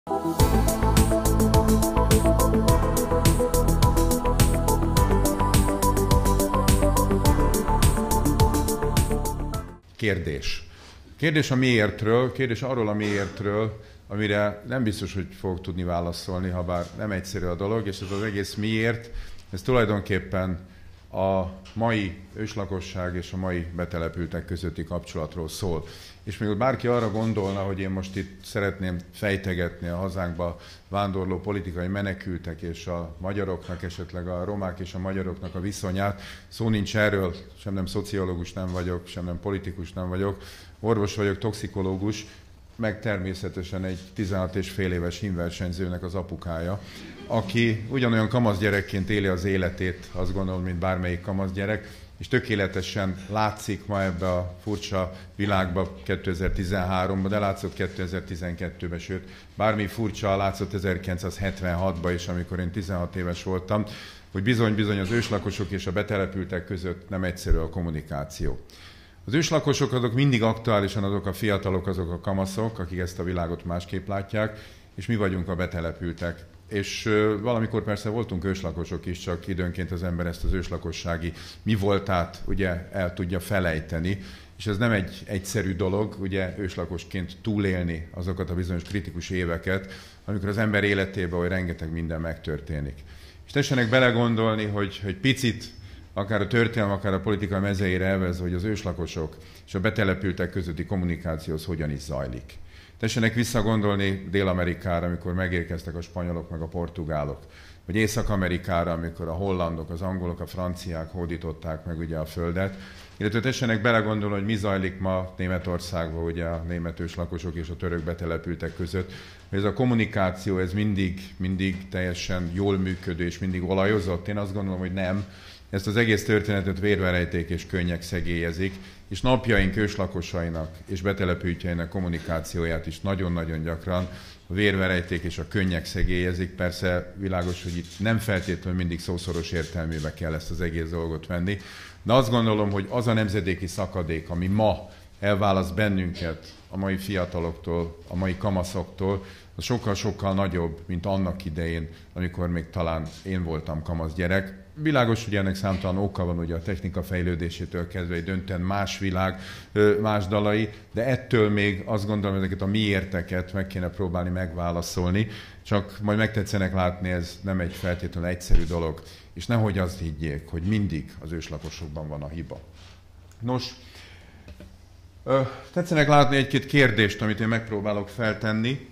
Kérdés a miértről, kérdés arról a miértről, amire nem biztos, hogy fogok tudni válaszolni, ha bár nem egyszerű a dolog, és ez az egész miért, ez tulajdonképpen a mai őslakosság és a mai betelepültek közötti kapcsolatról szól. És még bárki arra gondolna, hogy én most itt szeretném fejtegetni a hazánkba vándorló politikai menekültek és a magyaroknak, esetleg a romák és a magyaroknak a viszonyát, szó nincs erről, sem nem szociológus nem vagyok, sem nem politikus nem vagyok, orvos vagyok, toxikológus, meg természetesen egy 16 és fél éves hímversenyzőnek az apukája, aki ugyanolyan kamaszgyerekként éli az életét, azt gondolom, mint bármelyik kamaszgyerek, és tökéletesen látszik ma ebbe a furcsa világba 2013-ban, de látszott 2012-ben, sőt, bármi furcsa látszott 1976-ban is, amikor én 16 éves voltam, hogy bizony-bizony az őslakosok és a betelepültek között nem egyszerű a kommunikáció. Az őslakosok azok mindig aktuálisan azok a fiatalok, azok a kamaszok, akik ezt a világot másképp látják, és mi vagyunk a betelepültek. És valamikor persze voltunk őslakosok is, csak időnként az ember ezt az őslakossági mi voltát ugye el tudja felejteni, és ez nem egy egyszerű dolog, ugye őslakosként túlélni azokat a bizonyos kritikus éveket, amikor az ember életében hogy rengeteg minden megtörténik. És tessenek belegondolni, hogy picit akár a történelem, akár a politika mezeire elvez, hogy az őslakosok és a betelepültek közötti kommunikációhoz hogyan is zajlik. Tessenek visszagondolni Dél-Amerikára, amikor megérkeztek a spanyolok meg a portugálok, vagy Észak-Amerikára, amikor a hollandok, az angolok, a franciák hódították meg ugye a földet, illetve tessenek belegondolni, hogy mi zajlik ma Németországban, ugye a német őslakosok és a török betelepültek között, hogy ez a kommunikáció, ez mindig teljesen jól működő és mindig olajozott. Én azt gondolom, hogy nem. Ezt az egész történetet vérverejték és könnyek szegélyezik, és napjaink őslakosainak és betelepültjeinek kommunikációját is nagyon-nagyon gyakran a vérverejték és a könnyek szegélyezik. Persze világos, hogy itt nem feltétlenül mindig szószoros értelmébe kell ezt az egész dolgot venni, de azt gondolom, hogy az a nemzedéki szakadék, ami ma elválaszt bennünket a mai fiataloktól, a mai kamaszoktól, az sokkal-sokkal nagyobb, mint annak idején, amikor még talán én voltam kamasz gyerek. Világos, hogy ennek számtalan oka van ugye a technika fejlődésétől kezdve egy döntően más világ, más dalai, de ettől még azt gondolom, hogy ezeket a miérteket meg kéne próbálni megválaszolni, csak majd megtetszenek látni, ez nem egy feltétlenül egyszerű dolog, és nehogy azt higgyék, hogy mindig az őslakosokban van a hiba. Nos, tetszenek látni egy-két kérdést, amit én megpróbálok feltenni,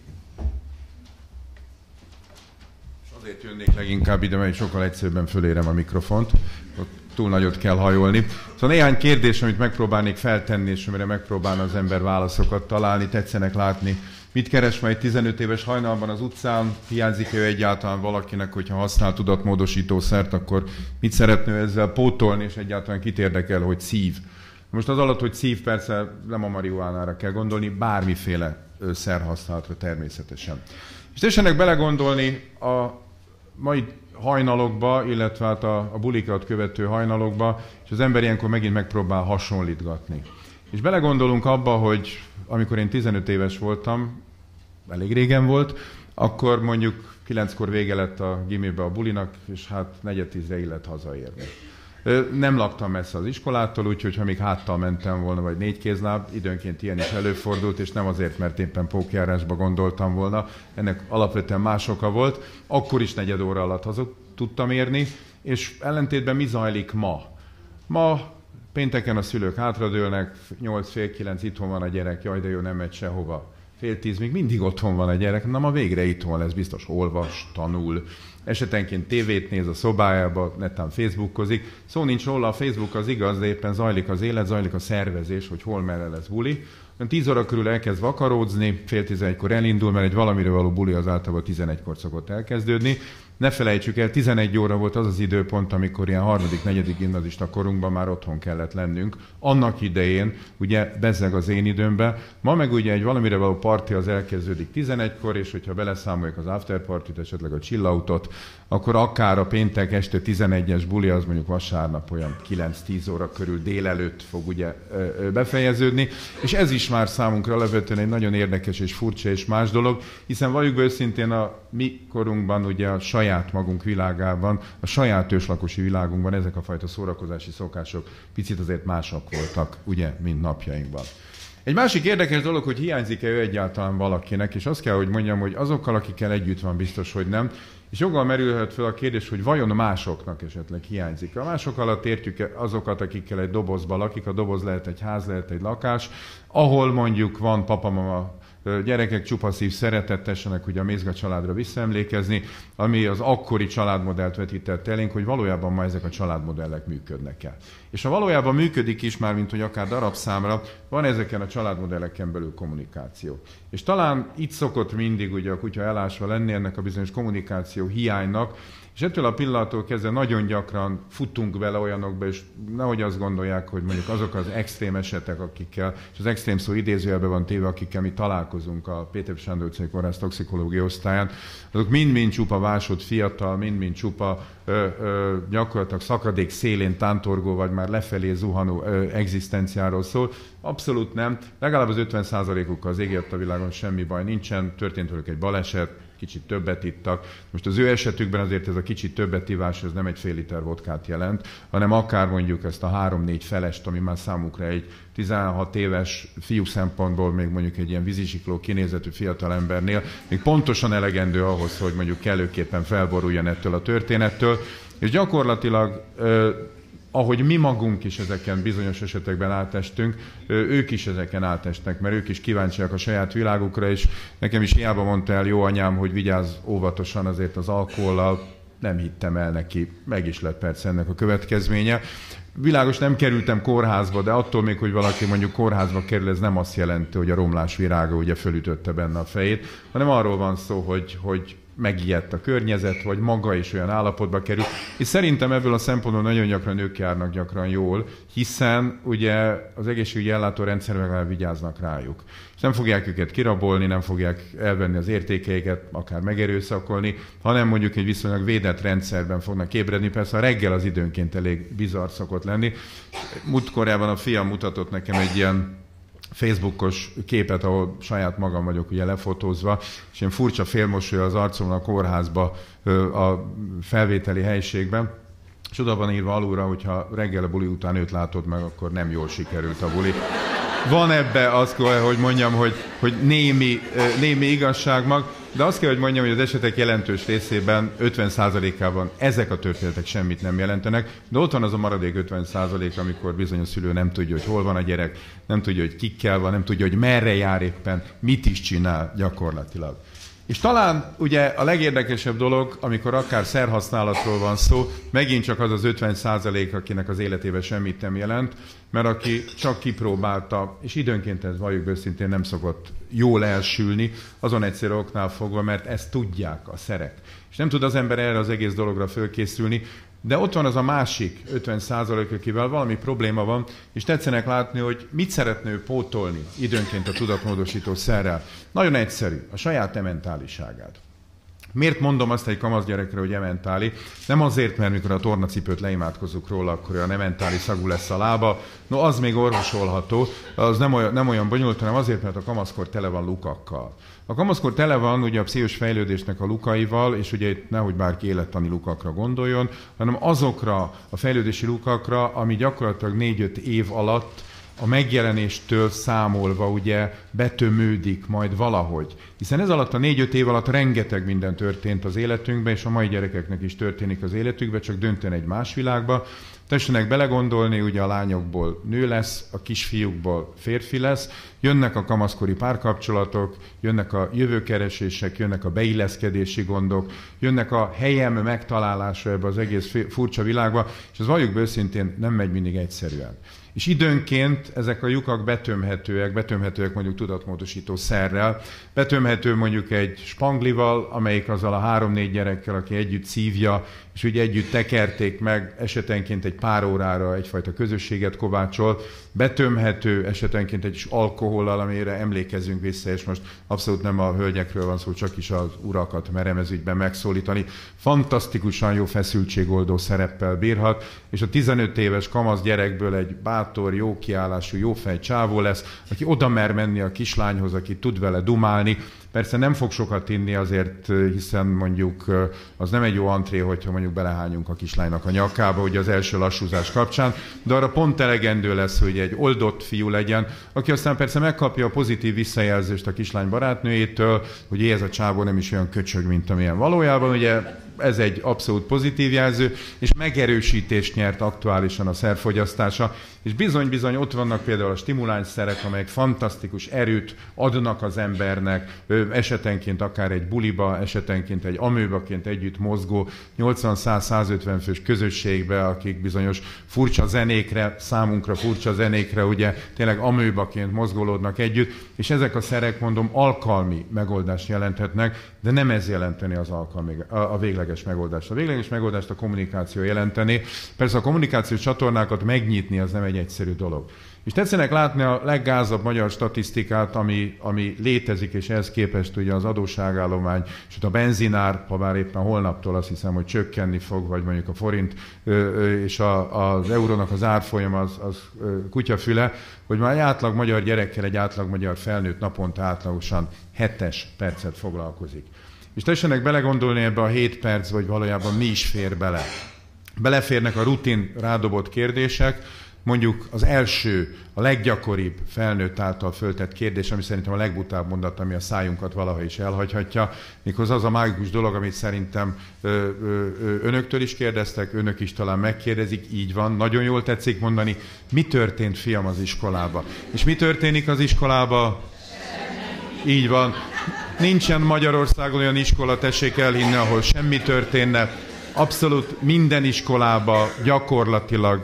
azért jönnék leginkább ide, mert sokkal egyszerűbben fölérem a mikrofont, ott túl nagyot kell hajolni. Szóval néhány kérdés, amit megpróbálnék feltenni, és amire megpróbálna az ember válaszokat találni, tetszenek látni. Mit keres majd 15 éves hajnalban az utcán? Hiányzik ő egyáltalán valakinek, hogyha használ tudatmódosítószert, akkor mit szeretne ezzel pótolni, és egyáltalán kit érdekel, hogy szív? Most az alatt, hogy szív, persze nem a marihuánára kell gondolni, bármiféle szerhasználatra természetesen. És tessenek belegondolni a mai hajnalokba, illetve hát a bulikat követő hajnalokba, és az ember ilyenkor megint megpróbál hasonlítgatni. És belegondolunk abba, hogy amikor én 15 éves voltam, elég régen volt, akkor mondjuk 9-kor vége lett a gimibe a bulinak, és hát 9:40-re illet hazaérni. Nem laktam messze az iskolától, úgyhogy ha még háttal mentem volna, vagy 4 kézláb, időnként ilyen is előfordult, és nem azért, mert éppen pókjárásba gondoltam volna, ennek alapvetően más oka volt. Akkor is 4 óra alatt haza tudtam érni, és ellentétben mi zajlik ma? Ma pénteken a szülők hátradőlnek, 8-9 itthon van a gyerek, jaj de jó, nem megy sehova. 9:30 még mindig otthon van a gyerek, na ma végre itthon lesz, biztos olvas, tanul, esetenként tévét néz a szobájába, netán Facebookozik. Szó nincs róla, a Facebook az igaz, de éppen zajlik az élet, zajlik a szervezés, hogy hol merre lesz buli. 10 óra körül elkezd vakaródzni, 10:30-kor elindul, mert egy valamire való buli az általában 11-kor szokott elkezdődni. Ne felejtsük el, 11 óra volt az az időpont, amikor ilyen 3.-4. gimnazista korunkban már otthon kellett lennünk. Annak idején, ugye bezzeg az én időmben, ma meg ugye egy valamire való parti az elkezdődik 11-kor, és hogyha beleszámoljuk az afterpartit, esetleg a chilloutot, akkor akár a péntek este 11-es buli, az mondjuk vasárnap olyan 9-10 óra körül délelőtt fog ugye befejeződni, és ez is bátor, jó kiállású, jó fej csávó lesz, aki oda mer menni a kislányhoz, aki tud vele dumálni. Persze nem fog sokat inni azért, hiszen mondjuk az nem egy jó antré, hogyha mondjuk belehányunk a kislánynak a nyakába, ugye az első lassúzás kapcsán, de arra pont elegendő lesz, hogy egy oldott fiú legyen, aki aztán persze megkapja a pozitív visszajelzést a kislány barátnőjétől, hogy ez a csávó nem is olyan köcsög, mint amilyen valójában, ugye ez egy abszolút pozitív jelző, és megerősítést nyert aktuálisan a szerfogyasztása, és bizony-bizony ott vannak például a stimulánszerek, amelyek fantasztikus erőt adnak az embernek, esetenként akár egy buliba, esetenként egy amőbaként együtt mozgó 80-100-150 fős közösségbe, akik bizonyos furcsa zenékre, számunkra furcsa zenékre, ugye tényleg amőbaként mozgolódnak együtt, és ezek a szerek, mondom, alkalmi megoldást jelenthetnek, de nem ez jelenteni az a végleges megoldást. A végleges megoldást a kommunikáció jelenteni. Persze a kommunikációs csatornákat megnyitni az nem egy egyszerű dolog. És tetszenek látni a leggázabb magyar statisztikát, ami létezik, és ehhez képest ugye az adósságállomány, és a benzinár, ha bár éppen holnaptól azt hiszem, hogy csökkenni fog, vagy mondjuk a forint és az eurónak az árfolyam az kutyafüle, hogy már egy átlag magyar gyerekkel egy átlag magyar felnőtt naponta átlagosan 7 percet foglalkozik. És tessenek belegondolni ebbe a 7 perc, vagy valójában mi is fér bele. Beleférnek a rutin rádobott kérdések, mondjuk az első, a leggyakoribb felnőtt által föltett kérdés, ami szerintem a legbutább mondat, ami a szájunkat valaha is elhagyhatja, méghozzá az a mágikus dolog, amit szerintem önöktől is kérdeztek, önök is talán megkérdezik, így van, nagyon jól tetszik mondani, mi történt, fiam, az iskolába. És mi történik az iskolába? Így van. Nincsen Magyarországon olyan iskola, tessék elhinni, ahol semmi történne. Abszolút minden iskolában gyakorlatilag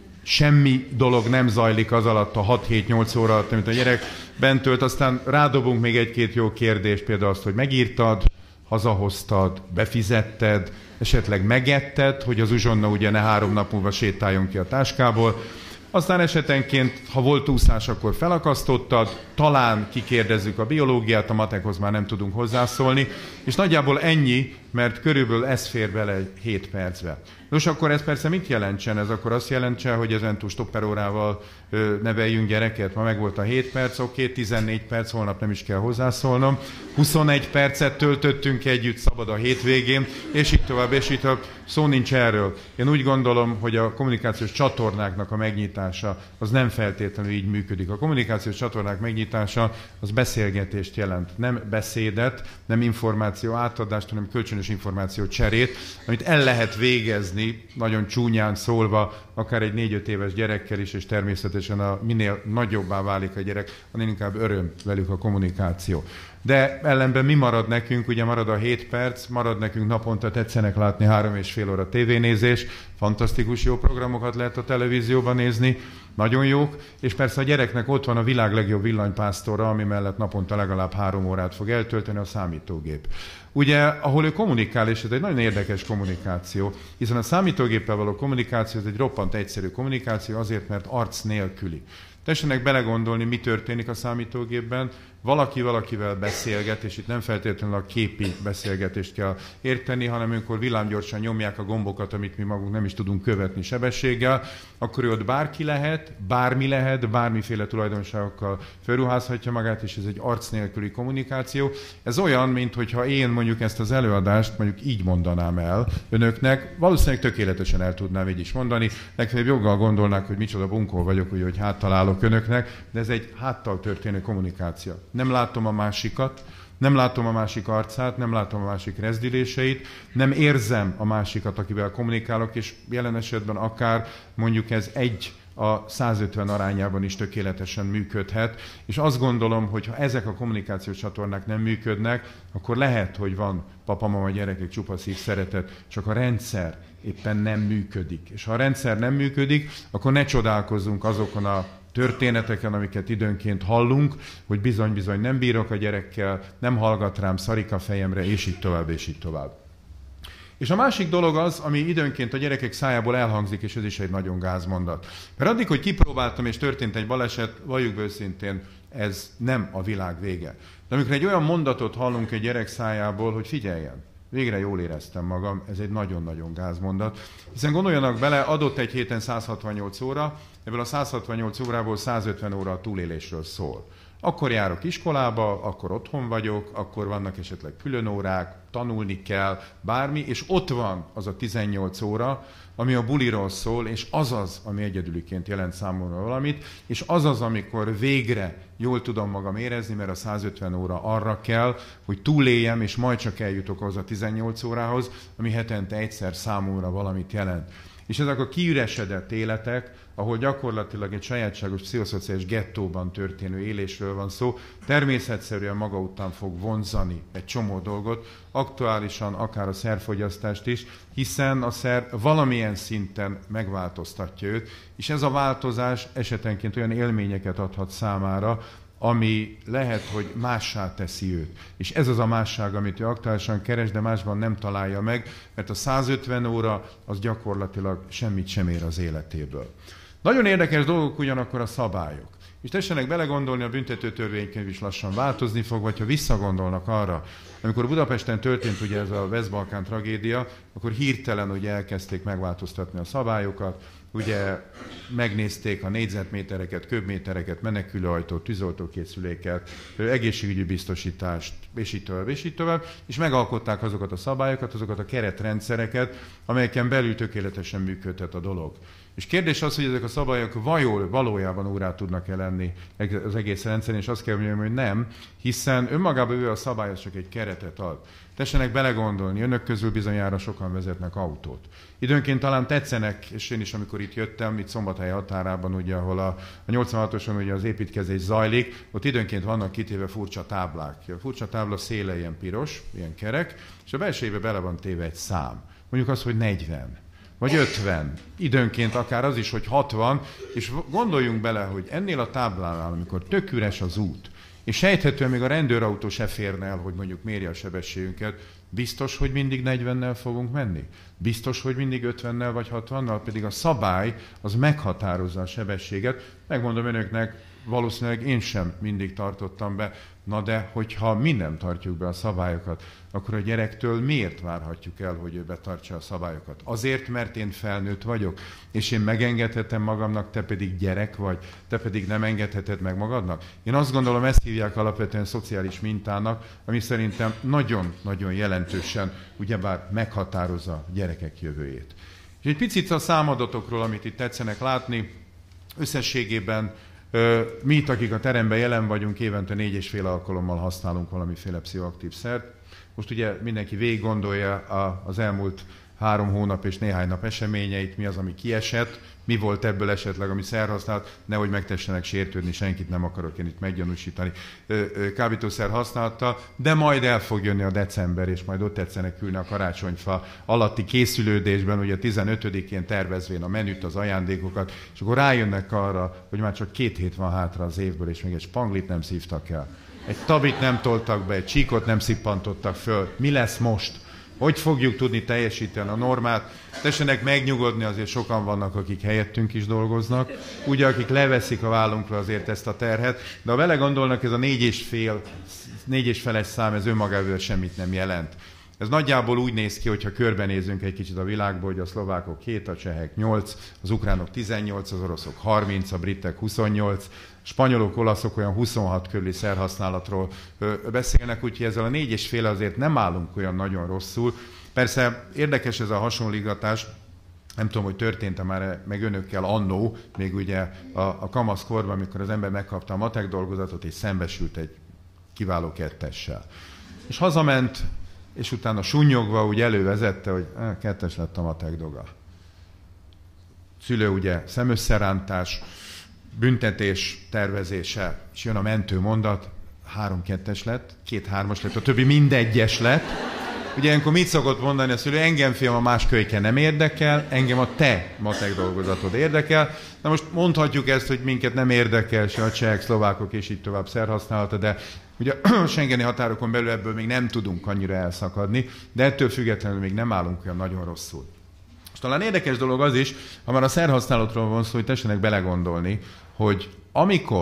semmi dolog nem zajlik az alatt a 6-7-8 óra alatt, amit a gyerek bent tölt, aztán rádobunk még egy-két jó kérdést, például azt, hogy megírtad, hazahoztad, befizetted, esetleg megetted, hogy az uzsonna ugye ne 3 nap múlva sétáljon ki a táskából. Aztán esetenként, ha volt úszás, akkor felakasztottad, talán kikérdezzük a biológiát, a matekhoz már nem tudunk hozzászólni, és nagyjából ennyi, mert körülbelül ez fér bele 7 percbe. Nos, akkor ez persze mit jelentsen? Ez akkor azt jelentse, hogy ezentúl stopperórával neveljünk gyereket? Ma meg volt a 7 perc, oké, 14 perc, holnap nem is kell hozzászólnom. 21 percet töltöttünk együtt, szabad a hétvégén, és így tovább, és így tovább. Szó nincs erről. Én úgy gondolom, hogy a kommunikációs csatornáknak a megnyitása az nem feltétlenül így működik. A kommunikációs csatornák megnyitása az beszélgetést jelent. Nem beszédet, nem információ átadást, hanem kölcsönös információ cserét, amit el lehet végezni, nagyon csúnyán szólva, akár egy 4-5 éves gyerekkel is, és természetesen minél nagyobbá válik a gyerek, annál inkább öröm velük a kommunikáció. De ellenben mi marad nekünk? Ugye marad a 7 perc, marad nekünk naponta, tetszenek látni 3,5 óra tévénézés, fantasztikus jó programokat lehet a televízióban nézni, nagyon jók, és persze a gyereknek ott van a világ legjobb villanypásztora, ami mellett naponta legalább 3 órát fog eltölteni, a számítógép. Ugye, ahol ő kommunikál, és ez egy nagyon érdekes kommunikáció, hiszen a számítógéppel való kommunikáció ez egy roppant egyszerű kommunikáció, azért, mert arc nélküli. Tessenek belegondolni, mi történik a számítógépben. Valaki valakivel beszélget, és itt nem feltétlenül a képi beszélgetést kell érteni, hanem amikor villámgyorsan nyomják a gombokat, amit mi magunk nem is tudunk követni sebességgel, akkor ő ott bárki lehet, bármi lehet, bármiféle tulajdonságokkal felruházhatja magát, és ez egy arc nélküli kommunikáció. Ez olyan, mintha én mondjuk ezt az előadást mondjuk így mondanám el önöknek, valószínűleg tökéletesen el tudnám így is mondani, legfeljebb joggal gondolnák, hogy micsoda bunkó vagyok, ugye, hogy háttalálok önöknek, de ez egy háttal történő kommunikáció. Nem látom a másikat, nem látom a másik arcát, nem látom a másik rezdüléseit, nem érzem a másikat, akivel kommunikálok, és jelen esetben akár mondjuk ez 1:150 arányában is tökéletesen működhet, és azt gondolom, hogy ha ezek a kommunikációs csatornák nem működnek, akkor lehet, hogy van papa, mama, gyerekek, csupa szív, szeretet, csak a rendszer éppen nem működik. És ha a rendszer nem működik, akkor ne csodálkozzunk azokon a történeteken, amiket időnként hallunk, hogy bizony-bizony nem bírok a gyerekkel, nem hallgat rám, szarik a fejemre, és így tovább, és így tovább. És a másik dolog az, ami időnként a gyerekek szájából elhangzik, és ez is egy nagyon gázmondat. Mert addig, hogy kipróbáltam, és történt egy baleset, valljuk őszintén, ez nem a világ vége. De amikor egy olyan mondatot hallunk egy gyerek szájából, hogy figyeljen, végre jól éreztem magam, ez egy nagyon-nagyon gázmondat. Hiszen gondoljanak bele, adott egy héten 168 óra, ebből a 168 órából 150 óra a túlélésről szól. Akkor járok iskolába, akkor otthon vagyok, akkor vannak esetleg külön órák, tanulni kell, bármi, és ott van az a 18 óra, ami a buliról szól, és az, ami egyedüliként jelent számomra valamit, és az, amikor végre jól tudom magam érezni, mert a 150 óra arra kell, hogy túléljem, és majd csak eljutok az a 18 órához, ami hetente egyszer számomra valamit jelent. És ezek a kiüresedett életek, ahol gyakorlatilag egy sajátságos pszichoszociális gettóban történő élésről van szó, természetszerűen maga után fog vonzani egy csomó dolgot, aktuálisan akár a szerfogyasztást is, hiszen a szer valamilyen szinten megváltoztatja őt, és ez a változás esetenként olyan élményeket adhat számára, ami lehet, hogy mássá teszi őt. És ez az a másság, amit ő aktuálisan keres, de másban nem találja meg, mert a 150 óra az gyakorlatilag semmit sem ér az életéből. Nagyon érdekes dolgok ugyanakkor a szabályok. És tessenek belegondolni, a büntetőtörvénykönyv is lassan változni fog, vagy ha visszagondolnak arra, amikor Budapesten történt ugye ez a West-Balkán tragédia, akkor hirtelen ugye elkezdték megváltoztatni a szabályokat, ugye megnézték a négyzetmétereket, köbmétereket, menekülőajtót, tűzoltókészüléket, egészségügyi biztosítást, és így tovább, és megalkották azokat a szabályokat, azokat a keretrendszereket, amelyeken belül tökéletesen működhet a dolog. És kérdés az, hogy ezek a szabályok valójában órá tudnak-e lenni az egész rendszeren, és azt kell mondjam, hogy nem, hiszen önmagában ő a szabály az csak egy keretet ad. Tessenek belegondolni, önök közül bizonyára sokan vezetnek autót. Időnként talán tetszenek, és én is, amikor itt jöttem, itt Szombathely határában, ugye, ahol a 86-oson ugye az építkezés zajlik, ott időnként vannak kitéve furcsa táblák. A furcsa tábla széle ilyen piros, ilyen kerek, és a belsejébe bele van téve egy szám. Mondjuk az, hogy 40. Vagy 50, időnként akár az is, hogy 60, és gondoljunk bele, hogy ennél a táblánál, amikor tök üres az út, és sejthetően még a rendőrautó se férne el, hogy mondjuk mérje a sebességünket, biztos, hogy mindig 40-nel fogunk menni? Biztos, hogy mindig 50-nel vagy 60-nal? Pedig a szabály az meghatározza a sebességet. Megmondom önöknek, valószínűleg én sem mindig tartottam be. Na de, hogyha mi nem tartjuk be a szabályokat, akkor a gyerektől miért várhatjuk el, hogy ő betartsa a szabályokat? Azért, mert én felnőtt vagyok, és én megengedhetem magamnak, te pedig gyerek vagy, te pedig nem engedheted meg magadnak? Én azt gondolom, ezt hívják alapvetően szociális mintának, ami szerintem nagyon-nagyon jelentősen ugyebár meghatározza a gyerekek jövőjét. És egy picit a számadatokról, amit itt tetszenek látni, összességében mi itt, akik a teremben jelen vagyunk, évente 4,5 alkalommal használunk valamiféle pszichoaktív szert. Most ugye mindenki végig gondolja az elmúlt 3 hónap és néhány nap eseményeit, mi az, ami kiesett, mi volt ebből esetleg, ami szerhasználat, nehogy megtessenek sértődni, senkit nem akarok én itt meggyanúsítani kábítószer használata, de majd el fog jönni a december, és majd ott tetszenek ülni a karácsonyfa alatti készülődésben, ugye 15-én tervezvén a menüt, az ajándékokat, és akkor rájönnek arra, hogy már csak 2 hét van hátra az évből, és még egy spanglit nem szívtak el. Egy tabit nem toltak be, egy csíkot nem szippantottak föl. Mi lesz most? Hogy fogjuk tudni teljesíteni a normát? Tessenek megnyugodni, azért sokan vannak, akik helyettünk is dolgoznak, ugye akik leveszik a vállunkra azért ezt a terhet, de ha vele gondolnak, ez a 4,5-es szám, ez önmagával semmit nem jelent. Ez nagyjából úgy néz ki, hogyha körbenézünk egy kicsit a világból, hogy a szlovákok 7, a csehek 8, az ukránok 18, az oroszok 30, a britek 28, spanyolok, olaszok olyan 26 körüli szerhasználatról beszélnek, úgyhogy ezzel a 4,5 azért nem állunk olyan nagyon rosszul. Persze érdekes ez a hasonlítgatás, nem tudom, hogy történt-e már meg önökkel annó, még ugye a kamaszkorban, amikor az ember megkapta a matek dolgozatot, és szembesült egy kiváló 2-essel. És hazament, és utána sunnyogva úgy elővezette, hogy 2-es lett a matek dolga. Szülő ugye szemösszerántás, büntetés tervezése, és jön a mentő mondat, 3 2-es lett, 2 3-as lett, a többi mindegyes lett. Ugye ilyenkor mit szokott mondani a szülő? Engem, fiam, a más kölyke nem érdekel, engem a te matek dolgozatod érdekel. Na most mondhatjuk ezt, hogy minket nem érdekel se a csehek, szlovákok és így tovább szerhasználata, de ugye a schengeni határokon belül ebből még nem tudunk annyira elszakadni, de ettől függetlenül még nem állunk olyan nagyon rosszul. És talán érdekes dolog az is, ha már a szerhasználatról van szó, hogy tessenek belegondolni, hogy amikor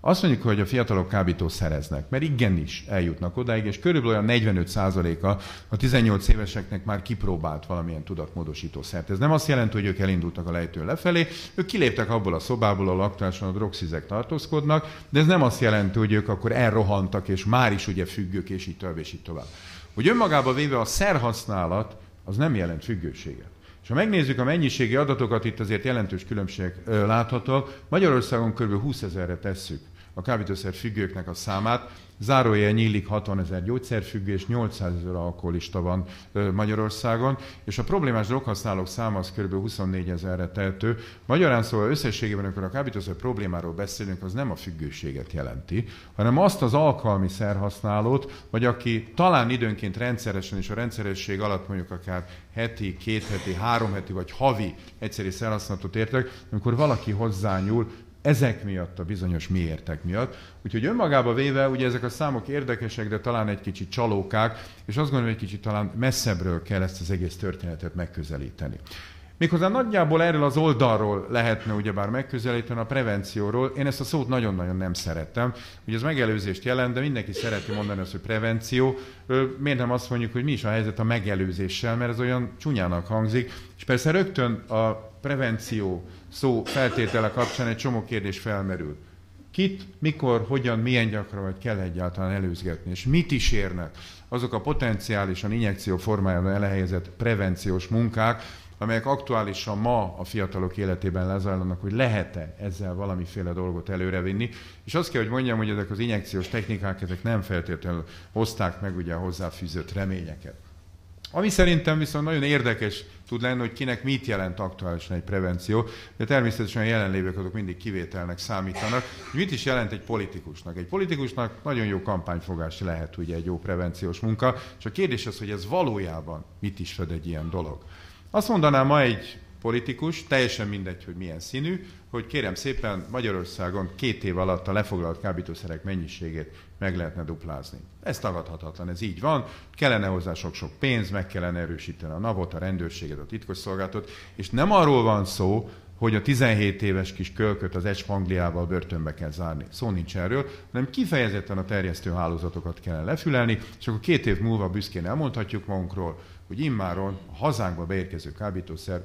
Azt mondjuk, hogy a fiatalok kábítószereznek, mert igenis eljutnak odáig, és körülbelül olyan 45%-a a 18 éveseknek már kipróbált valamilyen tudatmódosítószert. Ez nem azt jelenti, hogy ők elindultak a lejtőn lefelé, ők kiléptek abból a szobából, ahol aktuálisan a drogszizek tartózkodnak, de ez nem azt jelenti, hogy ők akkor elrohantak, és már is ugye függők, és így tovább, és így tovább. Hogy önmagában véve a szerhasználat az nem jelent függőséget. És ha megnézzük a mennyiségi adatokat, itt azért jelentős különbségek láthatók. Magyarországon kb. 20 000-re tesszük a kábítószer függőknek a számát. Zárójel nyílik, 60 000 gyógyszerfüggő és 800 000 alkoholista van Magyarországon, és a problémás droghasználók száma az kb. 24 000-re tehető. Magyarán szóval összességében, amikor a kábítószer problémáról beszélünk, az nem a függőséget jelenti, hanem azt az alkalmi szerhasználót, vagy aki talán időnként rendszeresen, és a rendszeresség alatt mondjuk akár heti, 2 heti, 3 heti vagy havi egyszeri szerhasználatot értek, amikor valaki hozzányúl, ezek miatt, a bizonyos miértek miatt. Úgyhogy önmagában véve, ugye ezek a számok érdekesek, de talán egy kicsit csalókák, és azt gondolom, hogy egy kicsit talán messzebbről kell ezt az egész történetet megközelíteni. Méghozzá nagyjából erről az oldalról lehetne ugyebár megközelíteni, a prevencióról. Én ezt a szót nagyon-nagyon nem szerettem. Ugye ez megelőzést jelent, de mindenki szereti mondani azt, hogy prevenció. Miért nem azt mondjuk, hogy mi is a helyzet a megelőzéssel, mert ez olyan csúnyának hangzik. És persze rögtön a prevenció szó feltétele kapcsán egy csomó kérdés felmerül. Kit, mikor, hogyan, milyen gyakran vagy kell egyáltalán előzgetni, és mit is érnek azok a potenciálisan injekció formájában elhelyezett prevenciós munkák, amelyek aktuálisan ma a fiatalok életében lezajlanak, hogy lehet-e ezzel valamiféle dolgot előrevinni. És azt kell, hogy mondjam, hogy ezek az injekciós technikák, ezek nem feltétlenül hozták meg ugye a hozzáfűzött reményeket. Ami szerintem viszont nagyon érdekes tud lenni, hogy kinek mit jelent aktuálisan egy prevenció, de természetesen a jelenlévők azok mindig kivételnek számítanak. Mit is jelent egy politikusnak? Egy politikusnak nagyon jó kampányfogás lehet ugye egy jó prevenciós munka, és a kérdés az, hogy ez valójában mit is fed egy ilyen dolog. Azt mondanám ma egy politikus, teljesen mindegy, hogy milyen színű, hogy kérem szépen Magyarországon 2 év alatt a lefoglalt kábítószerek mennyiségét meg lehetne duplázni. Ez tagadhatatlan, ez így van, kellene hozzá sok-sok pénz, meg kellene erősíteni a NAV-ot, a rendőrséget, a titkosszolgálatot, és nem arról van szó, hogy a 17 éves kis kölköt az egy spangliával börtönbe kell zárni. Szó nincs erről, hanem kifejezetten a terjesztő hálózatokat kellene lefülelni, és akkor 2 év múlva büszkén elmondhatjuk magunkról, hogy immáron a hazánkba beérkező kábítószer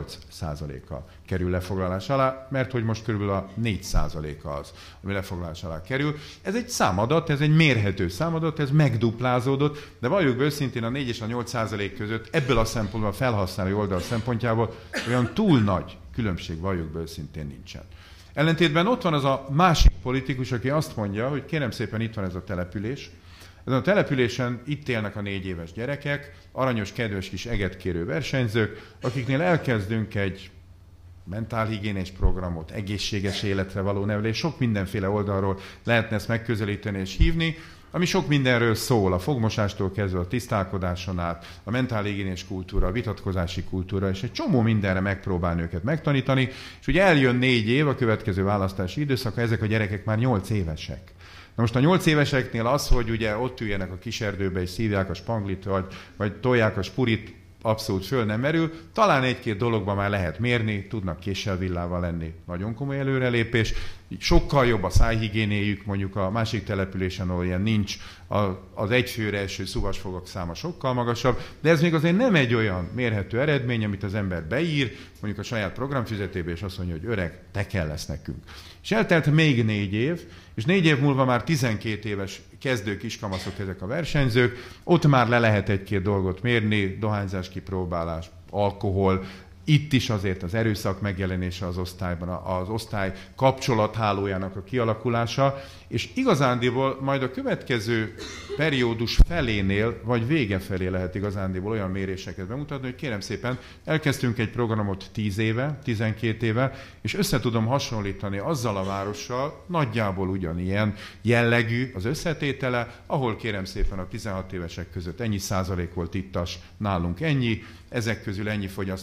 8%-kal kerül lefoglalás alá, mert hogy most körülbelül a 4%-a az, ami lefoglalás alá kerül. Ez egy számadat, ez egy mérhető számadat, ez megduplázódott, de valljuk be őszintén a 4 és a 8% között ebből a szempontból, a felhasználói oldal szempontjából olyan túl nagy különbség, valljuk be őszintén, nincsen. Ellentétben ott van az a másik politikus, aki azt mondja, hogy kérem szépen, itt van ez a település. Ezen a településen itt élnek a 4 éves gyerekek, aranyos, kedves kis egetkérő versenyzők, akiknél elkezdünk egy mentálhigiénés programot, egészséges életre való nevelés, sok mindenféle oldalról lehetne ezt megközelíteni és hívni, ami sok mindenről szól, a fogmosástól kezdve a tisztálkodáson át, a mentálhigiénés kultúra, a vitatkozási kultúra, és egy csomó mindenre megpróbálni őket megtanítani, és ugye eljön 4 év, a következő választási időszak, ezek a gyerekek már 8 évesek. Na most a 8 éveseknél az, hogy ugye ott üljenek a kiserdőbe és szívják a spanglit, vagy tolják a spurit, abszolút föl nem merül. Talán 1-2 dologban már lehet mérni, tudnak késsel villával lenni, nagyon komoly előrelépés. Így sokkal jobb a szájhigiénéjük, mondjuk a másik településen, ahol ilyen nincs, az egyfőre eső szuvasfogak száma sokkal magasabb, de ez még azért nem egy olyan mérhető eredmény, amit az ember beír, mondjuk a saját programfüzetébe, és azt mondja, hogy öreg, te kell lesz nekünk. És eltelt még 4 év, és 4 év múlva már 12 éves kezdő kiskamaszok ezek a versenyzők, ott már le lehet 1-2 dolgot mérni, dohányzás kipróbálás, alkohol, itt is azért az erőszak megjelenése az osztályban, az osztály kapcsolathálójának a kialakulása, és igazándiból majd a következő periódus felénél, vagy vége felé lehet igazándiból olyan méréseket bemutatni, hogy kérem szépen, elkezdtünk egy programot 10 éve, 12 éve, és össze tudom hasonlítani azzal a várossal, nagyjából ugyanilyen jellegű az összetétele, ahol kérem szépen a 16 évesek között ennyi százalék volt ittas, nálunk ennyi, ezek közül ennyi fogyaszt rendszeresen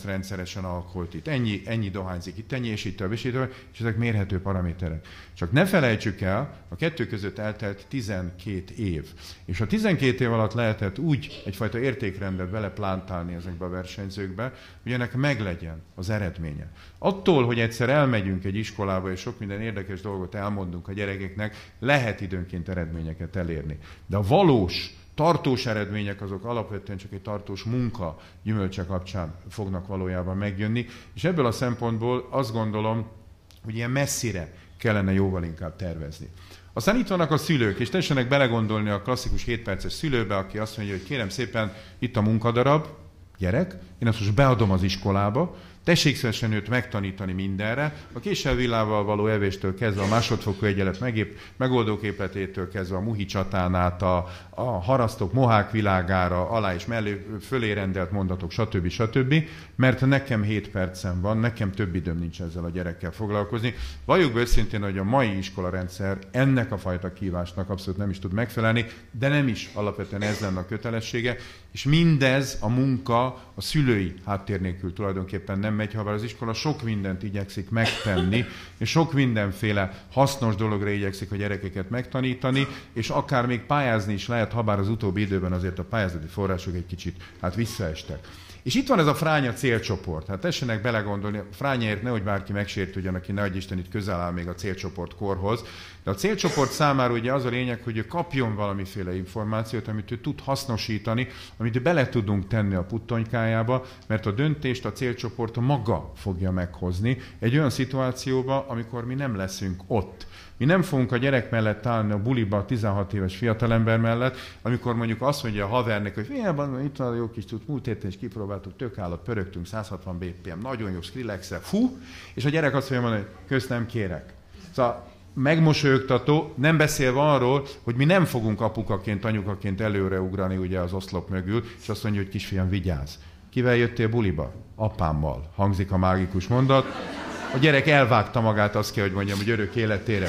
kevesen alkoholt itt, ennyi dohányzik itt, ennyi, és itt, és ezek mérhető paraméterek. Csak ne felejtsük el, a kettő között eltelt 12 év. És a 12 év alatt lehetett úgy egyfajta értékrendet beleplántálni ezekbe a versenyzőkbe, hogy ennek meglegyen az eredménye. Attól, hogy egyszer elmegyünk egy iskolába, és sok minden érdekes dolgot elmondunk a gyerekeknek, lehet időnként eredményeket elérni. De a valós, tartós eredmények azok alapvetően csak egy tartós munka gyümölcse kapcsán fognak valójában megjönni, és ebből a szempontból azt gondolom, hogy ilyen messzire kellene jóval inkább tervezni. Aztán itt vannak a szülők, és tessenek belegondolni a klasszikus 7 perces szülőbe, aki azt mondja, hogy kérem szépen, itt a munkadarab, gyerek, én azt most beadom az iskolába, tessék szívesen őt megtanítani mindenre, a késsel villával való evéstől kezdve a másodfokú egyenlet megoldóképletétől kezdve a muhi csatán át, a harasztok mohák világára, alá és mellé fölé rendelt mondatok, stb. Mert nekem 7 percem van, nekem több időm nincs ezzel a gyerekkel foglalkozni. Valljuk be őszintén, hogy a mai iskolarendszer ennek a fajta kívásnak abszolút nem is tud megfelelni, de nem is alapvetően ez lenne a kötelessége, és mindez a munka a szülői háttér nélkül tulajdonképpen nem megy, ha az iskola sok mindent igyekszik megtenni, és sok mindenféle hasznos dologra igyekszik a gyerekeket megtanítani, és akár még pályázni is lehet, habár az utóbbi időben azért a pályázati források egy kicsit visszaestek. És itt van ez a fránya célcsoport. Hát tessenek belegondolni, a frányáért nehogy bárki megsértődjön, aki nehogy Isten itt közel áll még a célcsoport korhoz. De a célcsoport számára ugye az a lényeg, hogy ő kapjon valamiféle információt, amit ő tud hasznosítani, amit bele tudunk tenni a puttonykájába, mert a döntést a célcsoport maga fogja meghozni egy olyan szituációba, amikor mi nem leszünk ott. Mi nem fogunk a gyerek mellett állni a buliba a 16 éves fiatalember mellett, amikor mondjuk azt mondja a havernek, hogy itt van a jó kis tud, múlt héten is kipróbáltuk, tök állat, pörögtünk, 160 BPM, nagyon jó, Skrillex-el, fú, és a gyerek azt mondja, hogy kösz nem kérek. Szóval megmosolyogtató, nem beszélve arról, hogy mi nem fogunk apukaként, anyukaként előreugrani ugye az oszlop mögül, és azt mondja, hogy kisfiam, vigyázz. Kivel jöttél buliba? Apámmal. Hangzik a mágikus mondat. A gyerek elvágta magát, azt kell, hogy mondjam, hogy örök életére.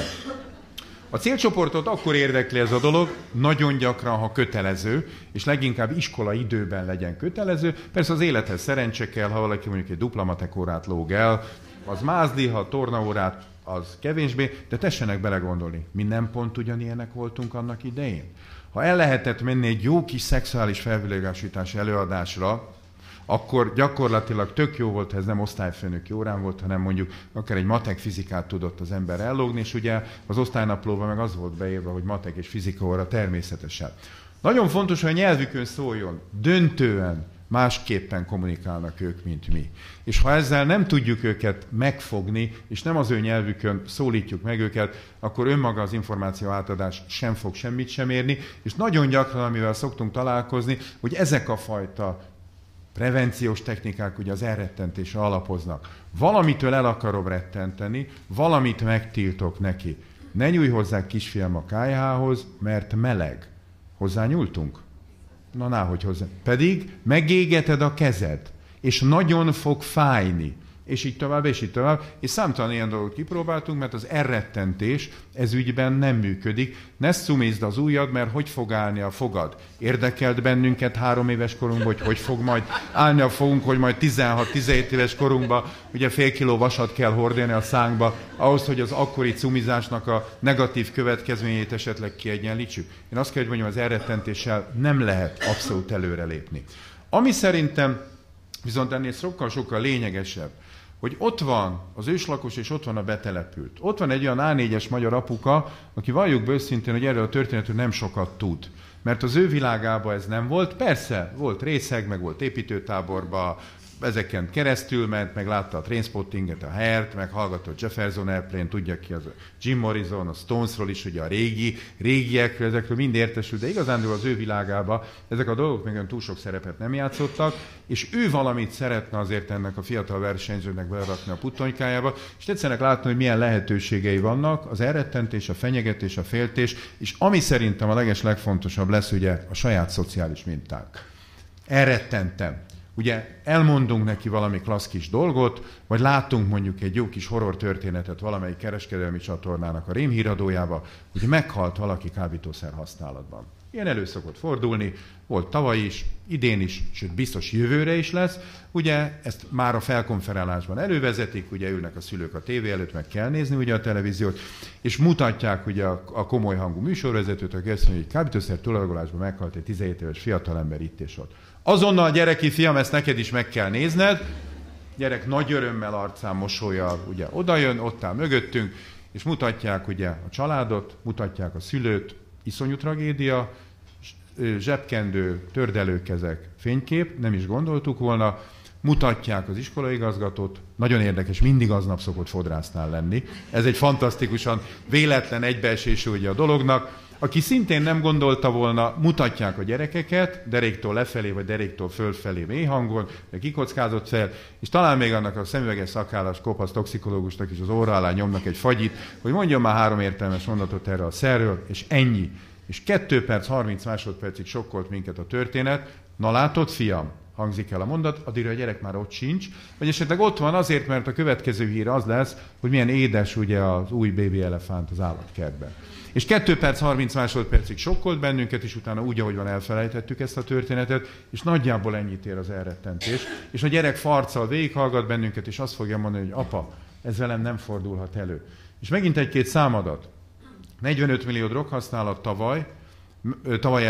A célcsoportot akkor érdekli ez a dolog, nagyon gyakran, ha kötelező, és leginkább iskola időben legyen kötelező. Persze az élethez szerencse kell, ha valaki mondjuk egy dupla matek órát lóg el, az mázli, ha tornaórát, az kevésbé, de tessenek belegondolni, mi nem pont ugyanilyenek voltunk annak idején. Ha el lehetett menni egy jó kis szexuális felvilágosítási előadásra, akkor gyakorlatilag tök jó volt, ha ez nem osztályfőnöki órán volt, hanem mondjuk akár egy matek fizikát tudott az ember ellógni, és ugye az osztálynaplóban meg az volt beírva, hogy matek és fizika óra természetesen. Nagyon fontos, hogy a nyelvükön szóljon, döntően másképpen kommunikálnak ők, mint mi. És ha ezzel nem tudjuk őket megfogni, és nem az ő nyelvükön szólítjuk meg őket, akkor önmaga az információ átadás sem fog semmit sem érni, és nagyon gyakran, amivel szoktunk találkozni, hogy ezek a fajta prevenciós technikák ugye az elrettentésre alapoznak. Valamitől el akarom rettenteni, valamit megtiltok neki. Ne nyújj hozzá, kisfiam, a kályhához, mert meleg. Hozzányúltunk? Na, náhogy hozzá. Pedig megégeted a kezed, és nagyon fog fájni. És így tovább, és így tovább. És számtalan ilyen dolgot kipróbáltunk, mert az elrettentés ez ügyben nem működik. Ne szumizd az ujjad, mert hogy fog állni a fogad? Érdekelt bennünket 3 éves korunkban, hogy fog majd állni a fogunk, hogy majd 16-17 éves korunkban ugye fél kiló vasat kell hordani a szánkba, ahhoz, hogy az akkori cumizásnak a negatív következményeit esetleg kiegyenlítsük. Én azt kell, hogy mondjam, az elrettentéssel nem lehet abszolút előrelépni. Ami szerintem viszont ennél sokkal lényegesebb, hogy ott van az őslakos, és ott van a betelepült. Ott van egy olyan A4-es magyar apuka, aki valljuk be őszintén, hogy erről a történetről nem sokat tud. Mert az ő világában ez nem volt. Persze, volt részeg, meg volt építőtáborba, ezeken keresztül ment, meg látta a Trainspottinget, a Hair-t, meg hallgatott Jefferson Airplane, tudja ki az a Jim Morrison, a Stonesról is, ugye a régiekről, ezekről mind értesül, de igazán az ő világában ezek a dolgok még túl sok szerepet nem játszottak, és ő valamit szeretne azért ennek a fiatal versenyzőnek berakni a puttonykájába, és tetszenek látni, hogy milyen lehetőségei vannak, az elrettentés, a fenyegetés, a féltés, és ami szerintem a legfontosabb lesz ugye a saját szociális mintánk. Elrettentem. Ugye elmondunk neki valami klassz kis dolgot, vagy látunk mondjuk egy jó kis horror történetet valamelyik kereskedelmi csatornának a rémhíradójába, hogy meghalt valaki kábítószer használatban. Ilyen elő szokott fordulni, volt tavaly is, idén is, sőt biztos jövőre is lesz. Ugye ezt már a felkonferálásban elővezetik, ugye ülnek a szülők a tévé előtt, meg kell nézni ugye a televíziót, és mutatják ugye a komoly hangú műsorvezetőt, aki azt mondja, hogy kábítószer túladagolásban meghalt egy 17 éves fiatalember itt és ott. Azonnal, gyereki fiam, ezt neked is meg kell nézned. Gyerek nagy örömmel, arcán mosollyal ugye odajön, ott áll mögöttünk, és mutatják ugye a családot, mutatják a szülőt, iszonyú tragédia, zsebkendő, tördelőkezek, fénykép, nem is gondoltuk volna, mutatják az iskolaigazgatót, nagyon érdekes, mindig aznap szokott fodrásznál lenni. Ez egy fantasztikusan véletlen egybeesésű ugye a dolognak. Aki szintén nem gondolta volna, mutatják a gyerekeket, deréktől lefelé, vagy deréktől fölfelé mély hangon, de kikockázott fel, és talán még annak a szemüveges szakállas kopasz toxikológusnak is az óra alá nyomnak egy fagyit, hogy mondjon már 3 értelmes mondatot erre a szerről, és ennyi. És 2 perc, 30 másodpercig sokkolt minket a történet. Na látod, fiam, hangzik el a mondat, addigra a gyerek már ott sincs, vagy esetleg ott van azért, mert a következő hír az lesz, hogy milyen édes ugye az új bébi elefánt az állatkertben. És 2 perc, 30 másodpercig sokkolt bennünket, és utána úgy, ahogy van, elfelejtettük ezt a történetet, és nagyjából ennyit ér az elrettentés. És a gyerek farccal végighallgat bennünket, és azt fogja mondani, hogy apa, ez velem nem fordulhat elő. És megint egy-két számadat. 45 millió droghasználat tavaly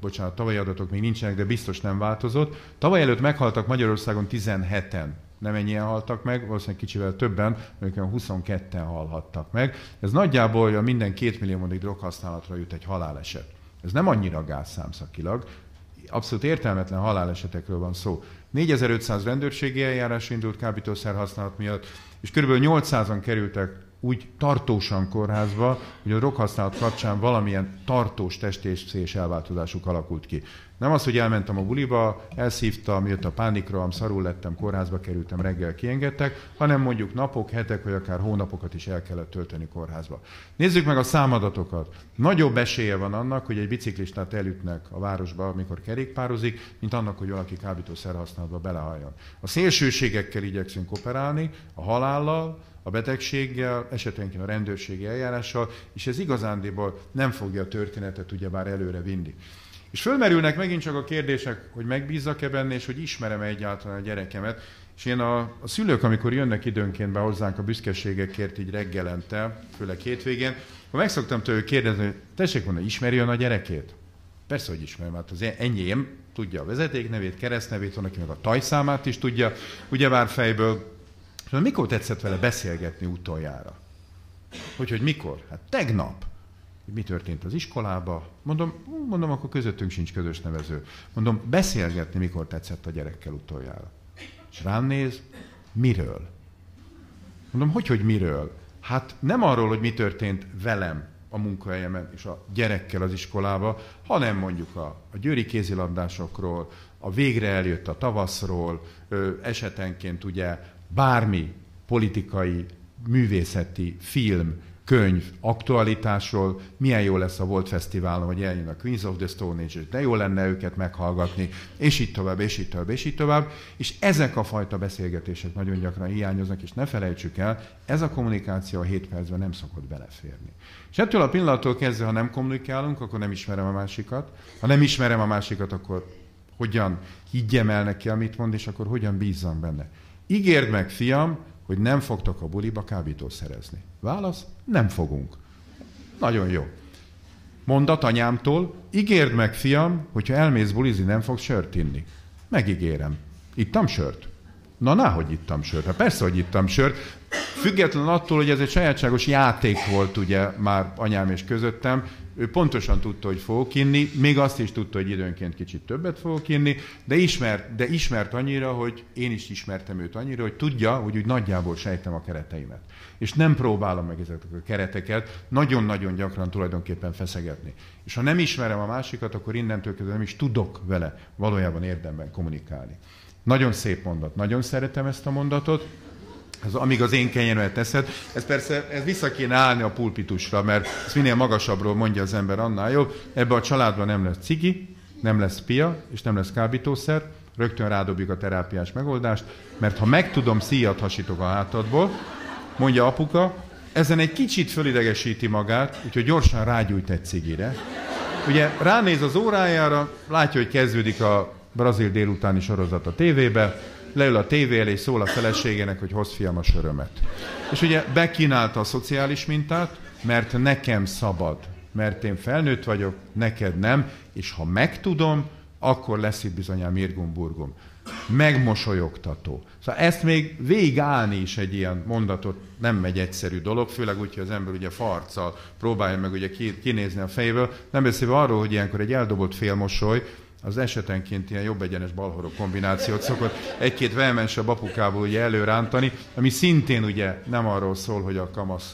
adatok még nincsenek, de biztos nem változott. Tavaly előtt meghaltak Magyarországon 17-en. Nem ennyien haltak meg, valószínűleg kicsivel többen, mert 22-en halhattak meg. Ez nagyjából a minden 2 millió droghasználatra jut egy haláleset. Ez nem annyira gáz számszakilag, abszolút értelmetlen halálesetekről van szó. 4500 rendőrségi eljárás indult kábítószer használat miatt, és kb. 800-an kerültek úgy tartósan kórházba, hogy a droghasználat kapcsán valamilyen tartós testi és elváltozásuk alakult ki. Nem az, hogy elmentem a buliba, elszívtam, jött a pánikroham, szarul lettem, kórházba kerültem, reggel kiengedtek, hanem mondjuk napok, hetek, vagy akár hónapokat is el kellett tölteni kórházba. Nézzük meg a számadatokat. Nagyobb esélye van annak, hogy egy biciklistát elütnek a városba, amikor kerékpározik, mint annak, hogy valaki kábítószer használatba belehalljon. A szélsőségekkel igyekszünk operálni, a halállal, a betegséggel, esetenként a rendőrségi eljárással, és ez igazándiból nem fogja a történetet ugyebár előre vinni. És fölmerülnek megint csak a kérdések, hogy megbízzak-e benne, és hogy ismerem-e egyáltalán a gyerekemet. És én a szülők, amikor jönnek időnként be hozzánk a büszkeségekért így reggelente, főleg hétvégén, akkor meg szoktam tőlük kérdezni, hogy tessék mondani, ismeri ön a gyerekét? Persze, hogy ismerem, hát az enyém tudja a vezetéknevét, keresztnevét, van, aki meg a tajszámát is tudja, ugyebár fejből. És mikor tetszett vele beszélgetni utoljára? Hogy mikor? Hát tegnap. Mi történt az iskolába? Mondom, akkor közöttünk sincs közös nevező. Mondom, beszélgetni mikor tetszett a gyerekkel utoljára? És rám néz, miről? Mondom, hogy miről? Hát nem arról, hogy mi történt velem a munkahelyemen és a gyerekkel az iskolába, hanem mondjuk a győri kézilabdásokról, a végre eljött a tavaszról, esetenként ugye bármi politikai, művészeti, film, könyv, aktualitásról, milyen jó lesz a Volt Fesztiválon, hogy eljön a Queens of the Stone Age, de jó lenne őket meghallgatni, és így tovább, és így tovább, és így tovább. És ezek a fajta beszélgetések nagyon gyakran hiányoznak, és ne felejtsük el, ez a kommunikáció a 7 percben nem szokott beleférni. És ettől a pillanattól kezdve, ha nem kommunikálunk, akkor nem ismerem a másikat. Ha nem ismerem a másikat, akkor hogyan higgyem el neki, amit mond, és akkor hogyan bízzam benne. Ígérd meg, fiam, hogy nem fogtok a buliba kábítószerezni. Válasz? Nem fogunk. Nagyon jó. Mondat anyámtól, ígérd meg, fiam, hogyha elmész bulizni, nem fogsz sört inni. Megígérem. Ittam sört? Na, náhogy ittam sört. Hát persze, hogy ittam sört. Független attól, hogy ez egy sajátságos játék volt ugye már anyám és közöttem, ő pontosan tudta, hogy fogok inni, még azt is tudta, hogy időnként kicsit többet fogok inni, de ismert annyira, hogy én is ismertem őt annyira, hogy tudja, hogy úgy nagyjából sejtem a kereteimet. És nem próbálom meg ezeket a kereteket nagyon-nagyon gyakran tulajdonképpen feszegetni. És ha nem ismerem a másikat, akkor innentől kezdve nem is tudok vele valójában érdemben kommunikálni. Nagyon szép mondat, nagyon szeretem ezt a mondatot. Amíg az én kenyeremet teszed, ez vissza kéne állni a pulpitusra, mert ezt minél magasabbról mondja az ember, annál jobb. Ebbe a családban nem lesz cigi, nem lesz pia, és nem lesz kábítószer, rögtön rádobjuk a terápiás megoldást, mert ha megtudom, szíjat hasítok a hátadból, mondja apuka, ezen egy kicsit fölidegesíti magát, úgyhogy gyorsan rágyújt egy cigire, ugye ránéz az órájára, látja, hogy kezdődik a brazil délutáni sorozat a tévébe, leül a tévé elé, és szól a feleségének, hogy hozd fiam a sörömet. És ugye bekínálta a szociális mintát, mert nekem szabad, mert én felnőtt vagyok, neked nem, és ha megtudom, akkor lesz itt bizonyán mirgum-burgum. Megmosolyogtató. Szóval ezt még végigállni is egy ilyen mondatot nem megy egyszerű dolog, főleg úgy, hogy az ember ugye farccal próbálja meg ugye kinézni a fejéből. Nem beszélve arról, hogy ilyenkor egy eldobott félmosoly, az esetenként ilyen jobb egyenes balhorog kombinációt szokott egy-két vehemensebb apukából ugye előrántani, ami szintén ugye nem arról szól, hogy a kamasz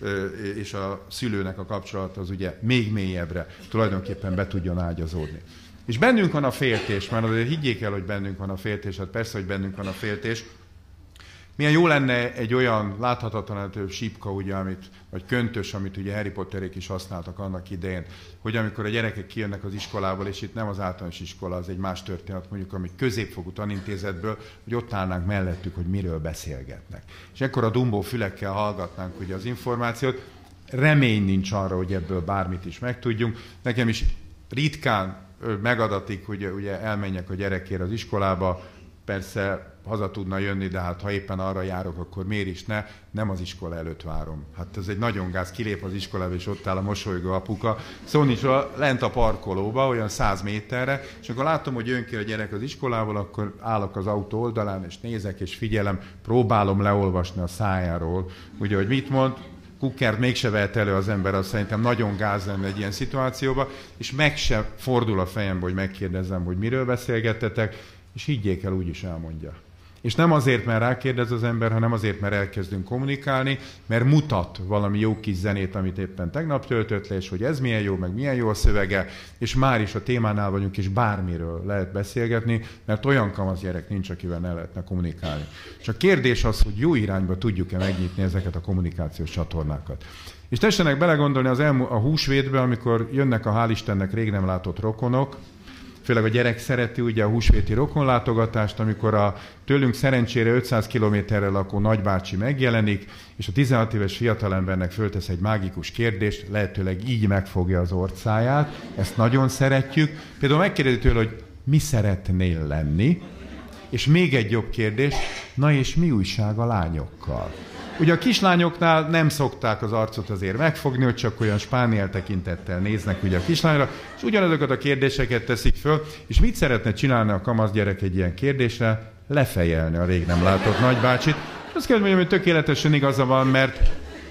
és a szülőnek a kapcsolat az ugye még mélyebbre tulajdonképpen be tudjon ágyazódni. És bennünk van a féltés, mert azért higgyék el, hogy bennünk van a féltés, hát persze, hogy bennünk van a féltés. Milyen jó lenne egy olyan láthatatlan sípka, ugye, vagy köntös, amit ugye Harry Potterék is használtak annak idején, hogy amikor a gyerekek kijönnek az iskolából, és itt nem az általános iskola, az egy más történet, mondjuk, ami középfokú tanintézetből, hogy ott állnánk mellettük, hogy miről beszélgetnek. És ekkor a dumbó fülekkel hallgatnánk ugye az információt, remény nincs arra, hogy ebből bármit is megtudjunk. Nekem is ritkán megadatik, hogy ugye elmenjek a gyerekért az iskolába, persze haza tudna jönni, de hát ha éppen arra járok, akkor miért is ne? Nem az iskola előtt várom. Hát ez egy nagyon gáz, kilép az iskolába, és ott áll a mosolygó apuka. Szóval nincs lent a parkolóba, olyan 100 méterre, és akkor látom, hogy jön ki a gyerek az iskolából, akkor állok az autó oldalán, és nézek, és figyelem, próbálom leolvasni a szájáról, ugye, hogy mit mond, kukkert mégse vehet elő az ember, azt szerintem nagyon gáz lenne egy ilyen szituációba, és meg se fordul a fejembe, hogy megkérdezzem, hogy miről beszélgettetek, és higgyék el, úgyis elmondja. És nem azért, mert rákérdez az ember, hanem azért, mert elkezdünk kommunikálni, mert mutat valami jó kis zenét, amit éppen tegnap töltött le, és hogy ez milyen jó, meg milyen jó a szövege, és már is a témánál vagyunk, és bármiről lehet beszélgetni, mert olyan kamasz gyerek nincs, akivel ne lehetne kommunikálni. És a kérdés az, hogy jó irányba tudjuk-e megnyitni ezeket a kommunikációs csatornákat. És tessenek belegondolni a húsvétbe, amikor jönnek a hál' Istennek rég nem látott rokonok, főleg a gyerek szereti ugye a húsvéti rokonlátogatást, amikor a tőlünk szerencsére 500 kilométerre lakó nagybácsi megjelenik, és a 16 éves fiatalembernek föltesz egy mágikus kérdést, lehetőleg így megfogja az orcáját, ezt nagyon szeretjük. Például megkérdezi tőle, hogy mi szeretnél lenni, és még egy jobb kérdés, na és mi újság a lányokkal? Ugye a kislányoknál nem szokták az arcot azért megfogni, hogy csak olyan spániel tekintettel néznek ugye a kislányra, és ugyanazokat a kérdéseket teszik föl, és mit szeretne csinálni a kamasz gyerek egy ilyen kérdésre? Lefejelni a rég nem látott nagybácsit. És azt kell mondjam, hogy tökéletesen igaza van, mert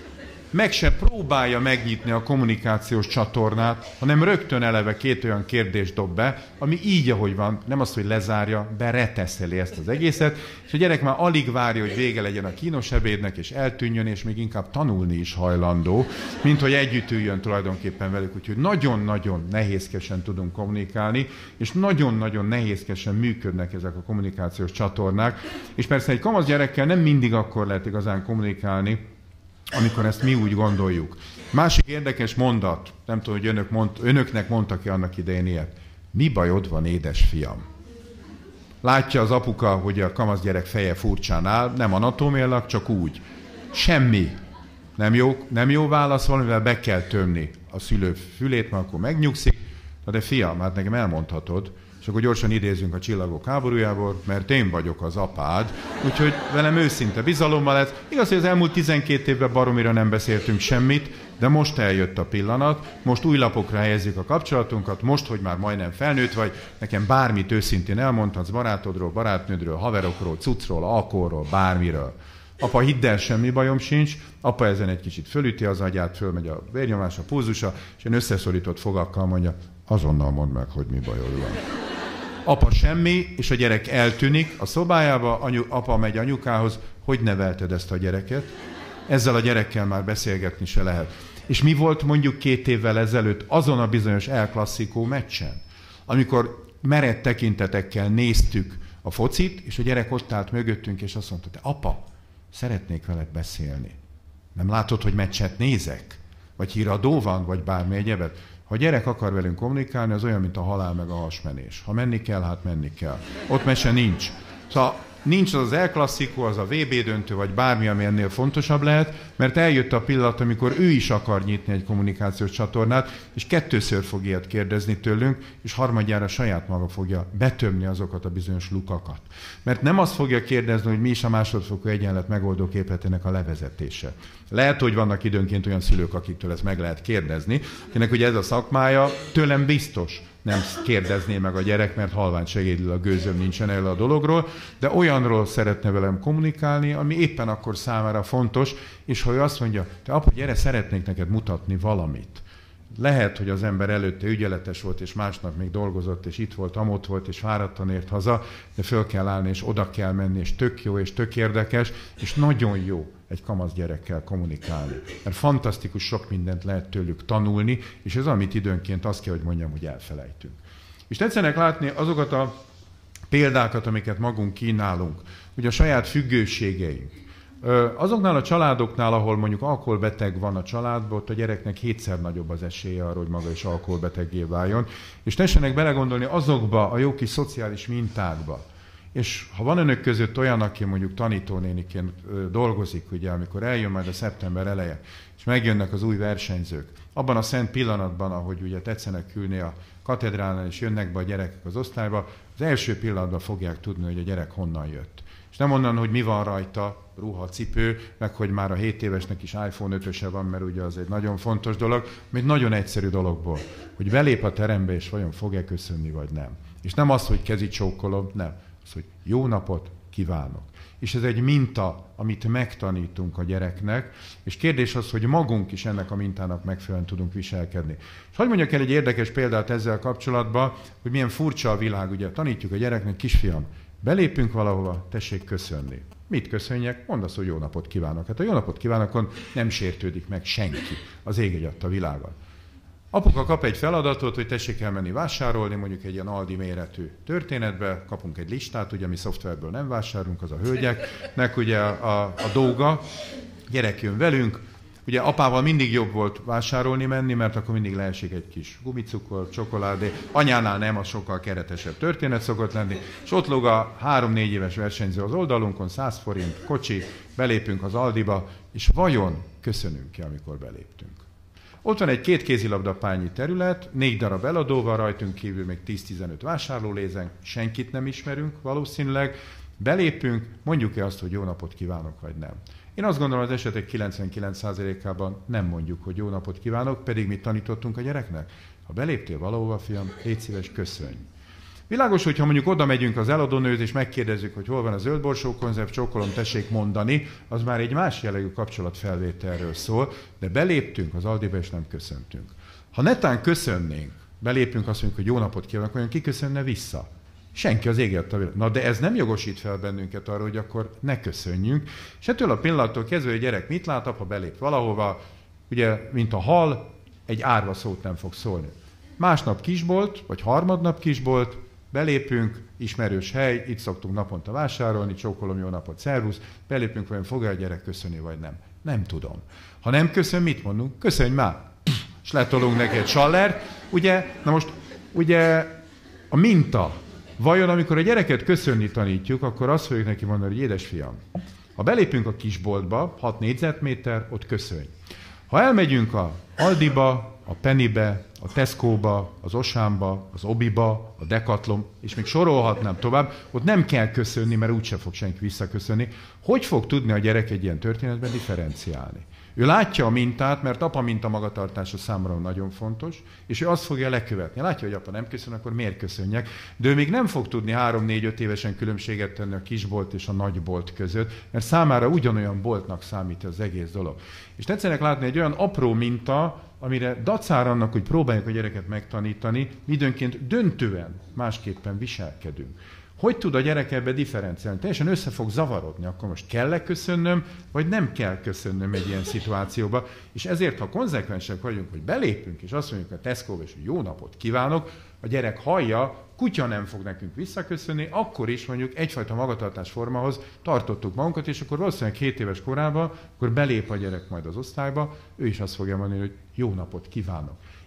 meg se próbálja megnyitni a kommunikációs csatornát, hanem rögtön eleve két olyan kérdést dob be, ami így, ahogy van, nem azt, hogy lezárja, bereteszeli ezt az egészet, és a gyerek már alig várja, hogy vége legyen a kínos ebédnek, és eltűnjön, és még inkább tanulni is hajlandó, mint hogy együtt üljön tulajdonképpen velük. Úgyhogy nagyon-nagyon nehézkesen tudunk kommunikálni, és nagyon-nagyon nehézkesen működnek ezek a kommunikációs csatornák, és persze egy kamasz gyerekkel nem mindig akkor lehet igazán kommunikálni, amikor ezt mi úgy gondoljuk. Másik érdekes mondat, nem tudom, hogy önöknek mondtak-e annak idején ilyet. Mi bajod van, édesfiam? Látja az apuka, hogy a kamasz gyerek feje furcsán áll, nem anatómiailag, csak úgy. Semmi. Nem jó válasz, valamivel be kell tömni a szülő fülét, mert akkor megnyugszik. De fiam, hát nekem elmondhatod, és akkor gyorsan idézünk a Csillagok háborújából, mert én vagyok az apád, úgyhogy velem őszinte bizalommal lesz. Igaz, hogy az elmúlt 12 évben baromira nem beszéltünk semmit, de most eljött a pillanat, most új lapokra helyezzük a kapcsolatunkat, most, hogy már majdnem felnőtt vagy, nekem bármit őszintén elmondhatsz barátodról, barátnődről, haverokról, cuccról, alkoholról, bármiről. Apa, hidd el, semmi bajom sincs, apa ezen egy kicsit fölüti az agyát, fölmegy a vérnyomás, a pulzusa, és én összeszorított fogakkal mondja, azonnal mondd meg, hogy mi bajod van. Apa semmi, és a gyerek eltűnik a szobájába, apa megy anyukához, hogy nevelted ezt a gyereket? Ezzel a gyerekkel már beszélgetni se lehet. És mi volt mondjuk 2 évvel ezelőtt azon a bizonyos El Clasico meccsen, amikor meredt tekintetekkel néztük a focit, és a gyerek ott állt mögöttünk, és azt mondta, te apa, szeretnék veled beszélni. Nem látod, hogy meccset nézek? Vagy híradó van, vagy bármi egyebet? Ha a gyerek akar velünk kommunikálni, az olyan, mint a halál meg a hasmenés. Ha menni kell, hát menni kell. Ott mese nincs. Szóval nincs az El Clasico, az a VB döntő, vagy bármi, ami ennél fontosabb lehet, mert eljött a pillanat, amikor ő is akar nyitni egy kommunikációs csatornát, és kettőször fog ilyet kérdezni tőlünk, és harmadjára saját maga fogja betömni azokat a bizonyos lukakat. Mert nem azt fogja kérdezni, hogy mi is a másodfokú egyenlet megoldó képletének a levezetése. Lehet, hogy vannak időnként olyan szülők, akiktől ezt meg lehet kérdezni, akinek ugye ez a szakmája, tőlem biztos nem kérdezné meg a gyerek, mert halvány segédül a gőzöm nincsen el a dologról, de olyanról szeretne velem kommunikálni, ami éppen akkor számára fontos, és ha ő azt mondja, te apa, gyere, szeretnék neked mutatni valamit. Lehet, hogy az ember előtte ügyeletes volt, és másnap még dolgozott, és itt volt, amott volt, és fáradtan ért haza, de föl kell állni, és oda kell menni, és tök jó, és tök érdekes, és nagyon jó egy kamasz gyerekkel kommunikálni. Mert fantasztikus sok mindent lehet tőlük tanulni, és ez amit időnként azt kell, hogy mondjam, hogy elfelejtünk. És tetszenek látni azokat a példákat, amiket magunk kínálunk, ugye a saját függőségeink. Azoknál a családoknál, ahol mondjuk alkoholbeteg van a családban, ott a gyereknek 7-szer nagyobb az esélye arra, hogy maga is alkoholbeteggé váljon. És tessenek belegondolni azokba a jó kis szociális mintákba. És ha van önök között olyan, aki mondjuk tanítónéniként dolgozik, ugye, amikor eljön majd a szeptember eleje, és megjönnek az új versenyzők, abban a szent pillanatban, ahogy ugye tetszenek ülni a katedrálnál, és jönnek be a gyerekek az osztályba, az első pillanatban fogják tudni, hogy a gyerek honnan jött. És nem onnan, hogy mi van rajta, ruha, cipő, meg hogy már a 7 évesnek is iPhone 5-öse van, mert ugye az egy nagyon fontos dolog, egy nagyon egyszerű dologból, hogy belép a terembe, és vajon fog-e köszönni, vagy nem. És nem az, hogy kezi csókolom, nem. Az, hogy jó napot kívánok. És ez egy minta, amit megtanítunk a gyereknek, és kérdés az, hogy magunk is ennek a mintának megfelelően tudunk viselkedni. És hadd mondjak el egy érdekes példát ezzel kapcsolatban, hogy milyen furcsa a világ, ugye tanítjuk a gyereknek, kisfiam, belépünk valahova, tessék köszönni. Mit köszönjek? Mondd azt, hogy jó napot kívánok. Hát a jó napot kívánokon nem sértődik meg senki az ég egyatt a világon. Apuka kap egy feladatot, hogy tessék elmenni vásárolni, mondjuk egy ilyen Aldi méretű történetbe, kapunk egy listát, ugye mi szoftverből nem vásárolunk, az a hölgyeknek ugye a dolga, gyerek jön velünk, ugye apával mindig jobb volt vásárolni menni, mert akkor mindig leesik egy kis gumicukor, csokoládé, anyánál nem, az sokkal keretesebb történet szokott lenni, és ott lóg a 3-4 éves versenyző az oldalunkon, 100 forint, kocsi, belépünk az Aldiba, és vajon köszönünk-e, amikor beléptünk? Ott van egy 2 kézilabdapányi terület, 4 darab eladóval, rajtunk kívül még 10-15 vásárlólézenk, senkit nem ismerünk valószínűleg, belépünk, mondjuk-e azt, hogy jó napot kívánok, vagy nem. Én azt gondolom, az esetek 99%-ában nem mondjuk, hogy jó napot kívánok, pedig mit tanítottunk a gyereknek? Ha beléptél valahova, fiam, légy szíves, köszönj. Világos, hogyha mondjuk oda megyünk az eladónőhöz, és megkérdezzük, hogy hol van a zöldborsó konzerv, csókolom, tessék mondani, az már egy más jellegű kapcsolatfelvételről szól, de beléptünk az Aldiba, és nem köszöntünk. Ha netán köszönnénk, belépünk, azt mondjuk, hogy jó napot kívánok, olyan ki köszönne vissza? Senki az ég a világ. Na de ez nem jogosít fel bennünket arra, hogy akkor ne köszönjünk. És ettől a pillanattól kezdve, hogy a gyerek mit lát, ha belép valahova, ugye, mint a hal, egy árva szót nem fog szólni. Másnap kisbolt, vagy harmadnap kisbolt, belépünk, ismerős hely, itt szoktunk naponta vásárolni, csókolom, jó napot, szervusz, belépünk, vajon fog-e a gyerek köszönni, vagy nem? Nem tudom. Ha nem köszön, mit mondunk? Köszönj már! És letolunk neki egy sallert. Ugye, na most, ugye a minta. Vajon amikor a gyereket köszönni tanítjuk, akkor azt fogjuk neki mondani, hogy édesfiam, ha belépünk a kisboltba, 6 négyzetméter, ott köszönj. Ha elmegyünk a Aldiba, a Pennybe, a Tesco-ba, az Osámba, az Obiba, a Decathlon, és még sorolhatnám tovább, ott nem kell köszönni, mert úgyse fog senki visszaköszönni. Hogy fog tudni a gyerek egy ilyen történetben differenciálni? Ő látja a mintát, mert apa minta magatartása számomra nagyon fontos, és ő azt fogja lekövetni. Látja, hogy apa nem köszön, akkor miért köszönjek? De ő még nem fog tudni 3-4-5 évesen különbséget tenni a kisbolt és a nagybolt között, mert számára ugyanolyan boltnak számít az egész dolog. És tetszenek látni egy olyan apró minta, amire dacára annak, hogy próbáljuk a gyereket megtanítani, időnként döntően másképpen viselkedünk. Hogy tud a gyerek ebbe differenciálni? Teljesen össze fog zavarodni, akkor most kell-e köszönnöm, vagy nem kell köszönnöm egy ilyen szituációba. És ezért, ha konzekvensek vagyunk, hogy belépünk, és azt mondjuk a Tesco-ba, és hogy jó napot kívánok, a gyerek hallja, kutya nem fog nekünk visszaköszönni, akkor is mondjuk egyfajta magatartásformához tartottuk magunkat, és akkor valószínűleg 7 éves korában, akkor belép a gyerek majd az osztályba, ő is azt fogja mondani, hogy jó napot kívánok.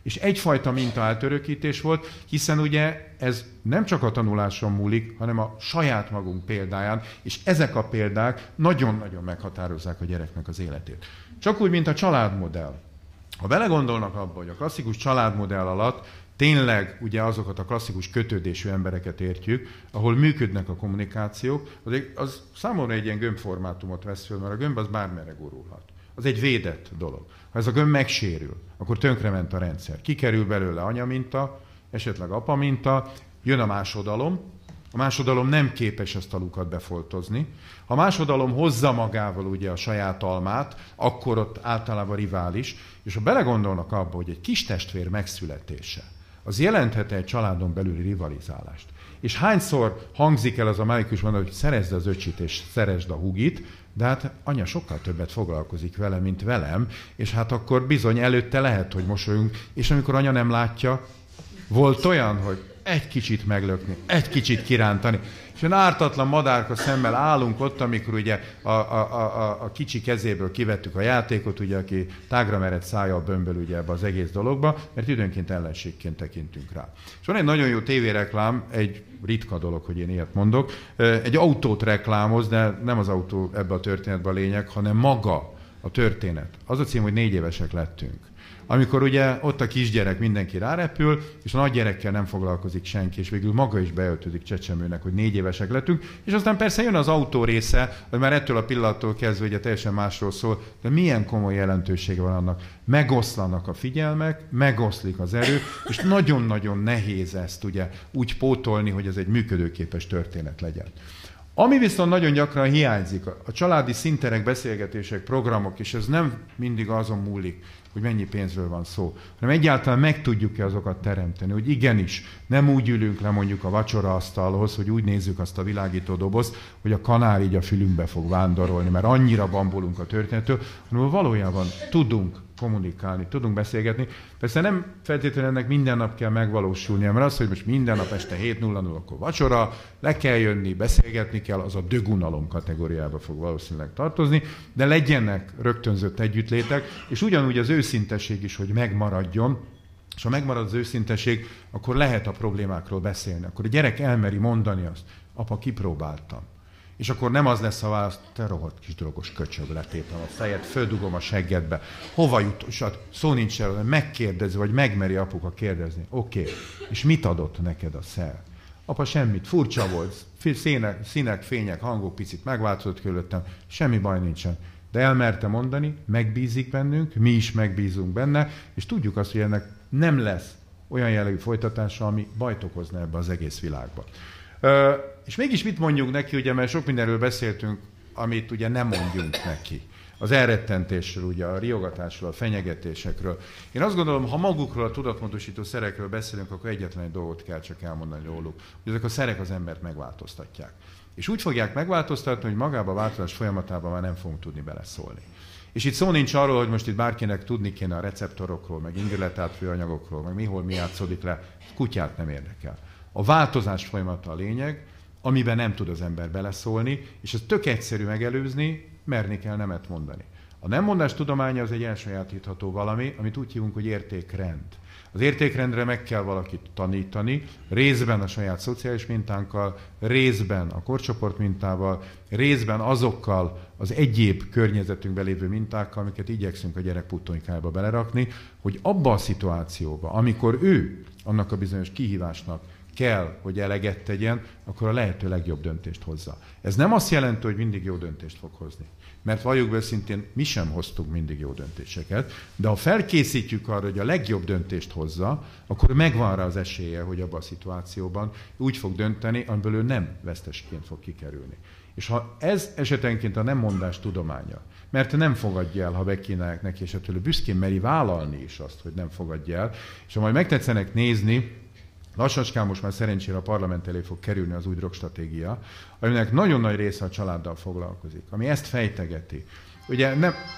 És egyfajta mintaátörökítés volt, hiszen ugye ez nem csak a tanuláson múlik, hanem a saját magunk példáján, és ezek a példák nagyon-nagyon meghatározzák a gyereknek az életét. Csak úgy, mint a családmodell. Ha belegondolnak abba, hogy a klasszikus családmodell alatt tényleg ugye azokat a klasszikus kötődésű embereket értjük, ahol működnek a kommunikációk, az számomra egy ilyen gömbformátumot vesz föl, mert a gömb az bármerre gurulhat. Az egy védett dolog. Ha ez a gömb megsérül, akkor tönkrement a rendszer. Kikerül belőle anyaminta, esetleg apaminta, jön a másodalom. A másodalom nem képes ezt a lukat befoltozni. Ha a másodalom hozza magával ugye a saját almát, akkor ott általában rivális. És ha belegondolnak abba, hogy egy kis testvér megszületése, az jelenthet egy családon belüli rivalizálást. És hányszor hangzik el az a mágikus mondat, hogy szerezd az öcsit és szeresd a hugit, de hát anya sokkal többet foglalkozik vele, mint velem, és hát akkor bizony előtte lehet, hogy mosolyunk, és amikor anya nem látja, volt olyan, hogy egy kicsit meglökni, egy kicsit kirántani, és olyan ártatlan madárka szemmel állunk ott, amikor ugye a kicsi kezéből kivettük a játékot, ugye, aki tágra merett szájjal bömböl ugye ebbe az egész dologba, mert időnként ellenségként tekintünk rá. És van egy nagyon jó tévéreklám, egy ritka dolog, hogy én ilyet mondok, egy autót reklámoz, de nem az autó ebbe a történetben a lényeg, hanem maga a történet. Az a cím, hogy 4 évesek lettünk. Amikor ugye ott a kisgyerek mindenki rárepül, és a nagygyerekkel nem foglalkozik senki, és végül maga is beöltözik csecsemőnek, hogy 4 évesek lettünk, és aztán persze jön az autó része, hogy már ettől a pillanattól kezdve ugye teljesen másról szól, de milyen komoly jelentősége van annak. Megoszlanak a figyelmek, megoszlik az erő, és nagyon-nagyon nehéz ezt ugye úgy pótolni, hogy ez egy működőképes történet legyen. Ami viszont nagyon gyakran hiányzik, a családi szinterek, beszélgetések, programok, és ez nem mindig azon múlik, hogy mennyi pénzről van szó, hanem egyáltalán meg tudjuk-e azokat teremteni, hogy igenis, nem úgy ülünk le mondjuk a vacsoraasztalhoz, hogy úgy nézzük azt a világító dobozt, hogy a kanár így a fülünkbe fog vándorolni, mert annyira bambolunk a történettől, hanem valójában tudunk kommunikálni, tudunk beszélgetni. Persze nem feltétlenül ennek minden nap kell megvalósulnia, mert az, hogy most minden nap este 7:00 akkor vacsora, le kell jönni, beszélgetni kell, az a dögunalom kategóriába fog valószínűleg tartozni, de legyenek rögtönzött együttlétek, és ugyanúgy az őszintesség is, hogy megmaradjon, és ha megmarad az őszintesség, akkor lehet a problémákról beszélni. Akkor a gyerek elmeri mondani azt, apa, kipróbáltam. És akkor nem az lesz a válasz, te rohadt kis drogos köcsög, letépem a fejed, földugom a seggedbe. Hova jut? És szó nincs erről, megkérdezi, vagy megmeri apuka kérdezni. Oké. És mit adott neked a szer? Apa, semmit. Furcsa volt. Színek, fények, hangok picit megváltozott körülöttem. Semmi baj nincsen. De elmerte mondani, megbízik bennünk, mi is megbízunk benne, és tudjuk azt, hogy ennek nem lesz olyan jellegű folytatása, ami bajt okozna ebbe az egész világba. És mégis mit mondjuk neki, ugye, mert sok mindenről beszéltünk, amit ugye nem mondjunk neki. Az elrettentésről, ugye, a riogatásról, a fenyegetésekről. Én azt gondolom, ha magukról, a tudatmódosító szerekről beszélünk, akkor egyetlen egy dolgot kell csak elmondani róluk, hogy ezek a szerek az embert megváltoztatják. És úgy fogják megváltoztatni, hogy magába a változás folyamatában már nem fogunk tudni beleszólni. És itt szó nincs arról, hogy most itt bárkinek tudni kéne a receptorokról, meg indületátvő anyagokról, meg mihol mi játszódik le, kutyát nem érdekel. A változás folyamata a lényeg, amiben nem tud az ember beleszólni, és ez tök egyszerű megelőzni, merni kell nemet mondani. A nemmondás tudománya az egy elsajátítható valami, amit úgy hívunk, hogy értékrend. Az értékrendre meg kell valakit tanítani, részben a saját szociális mintánkkal, részben a korcsoport mintával, részben azokkal az egyéb környezetünkben lévő mintákkal, amiket igyekszünk a gyerek puttonykájába belerakni, hogy abba a szituációba, amikor ő annak a bizonyos kihívásnak kell, hogy eleget tegyen, akkor a lehető legjobb döntést hozza. Ez nem azt jelenti, hogy mindig jó döntést fog hozni. Mert valljuk be szintén, mi sem hoztunk mindig jó döntéseket, de ha felkészítjük arra, hogy a legjobb döntést hozza, akkor megvan rá az esélye, hogy abban a szituációban úgy fog dönteni, amiből ő nem vesztesként fog kikerülni. És ha ez esetenként a nemmondás tudománya, mert nem fogadja el, ha bekínálják neki, és ettől büszkén meri vállalni is azt, hogy nem fogadja el, és ha majd megtetszenek nézni, lassacskán most már szerencsére a parlament elé fog kerülni az új drogstratégia, aminek nagyon nagy része a családdal foglalkozik, ami ezt fejtegeti. Ugye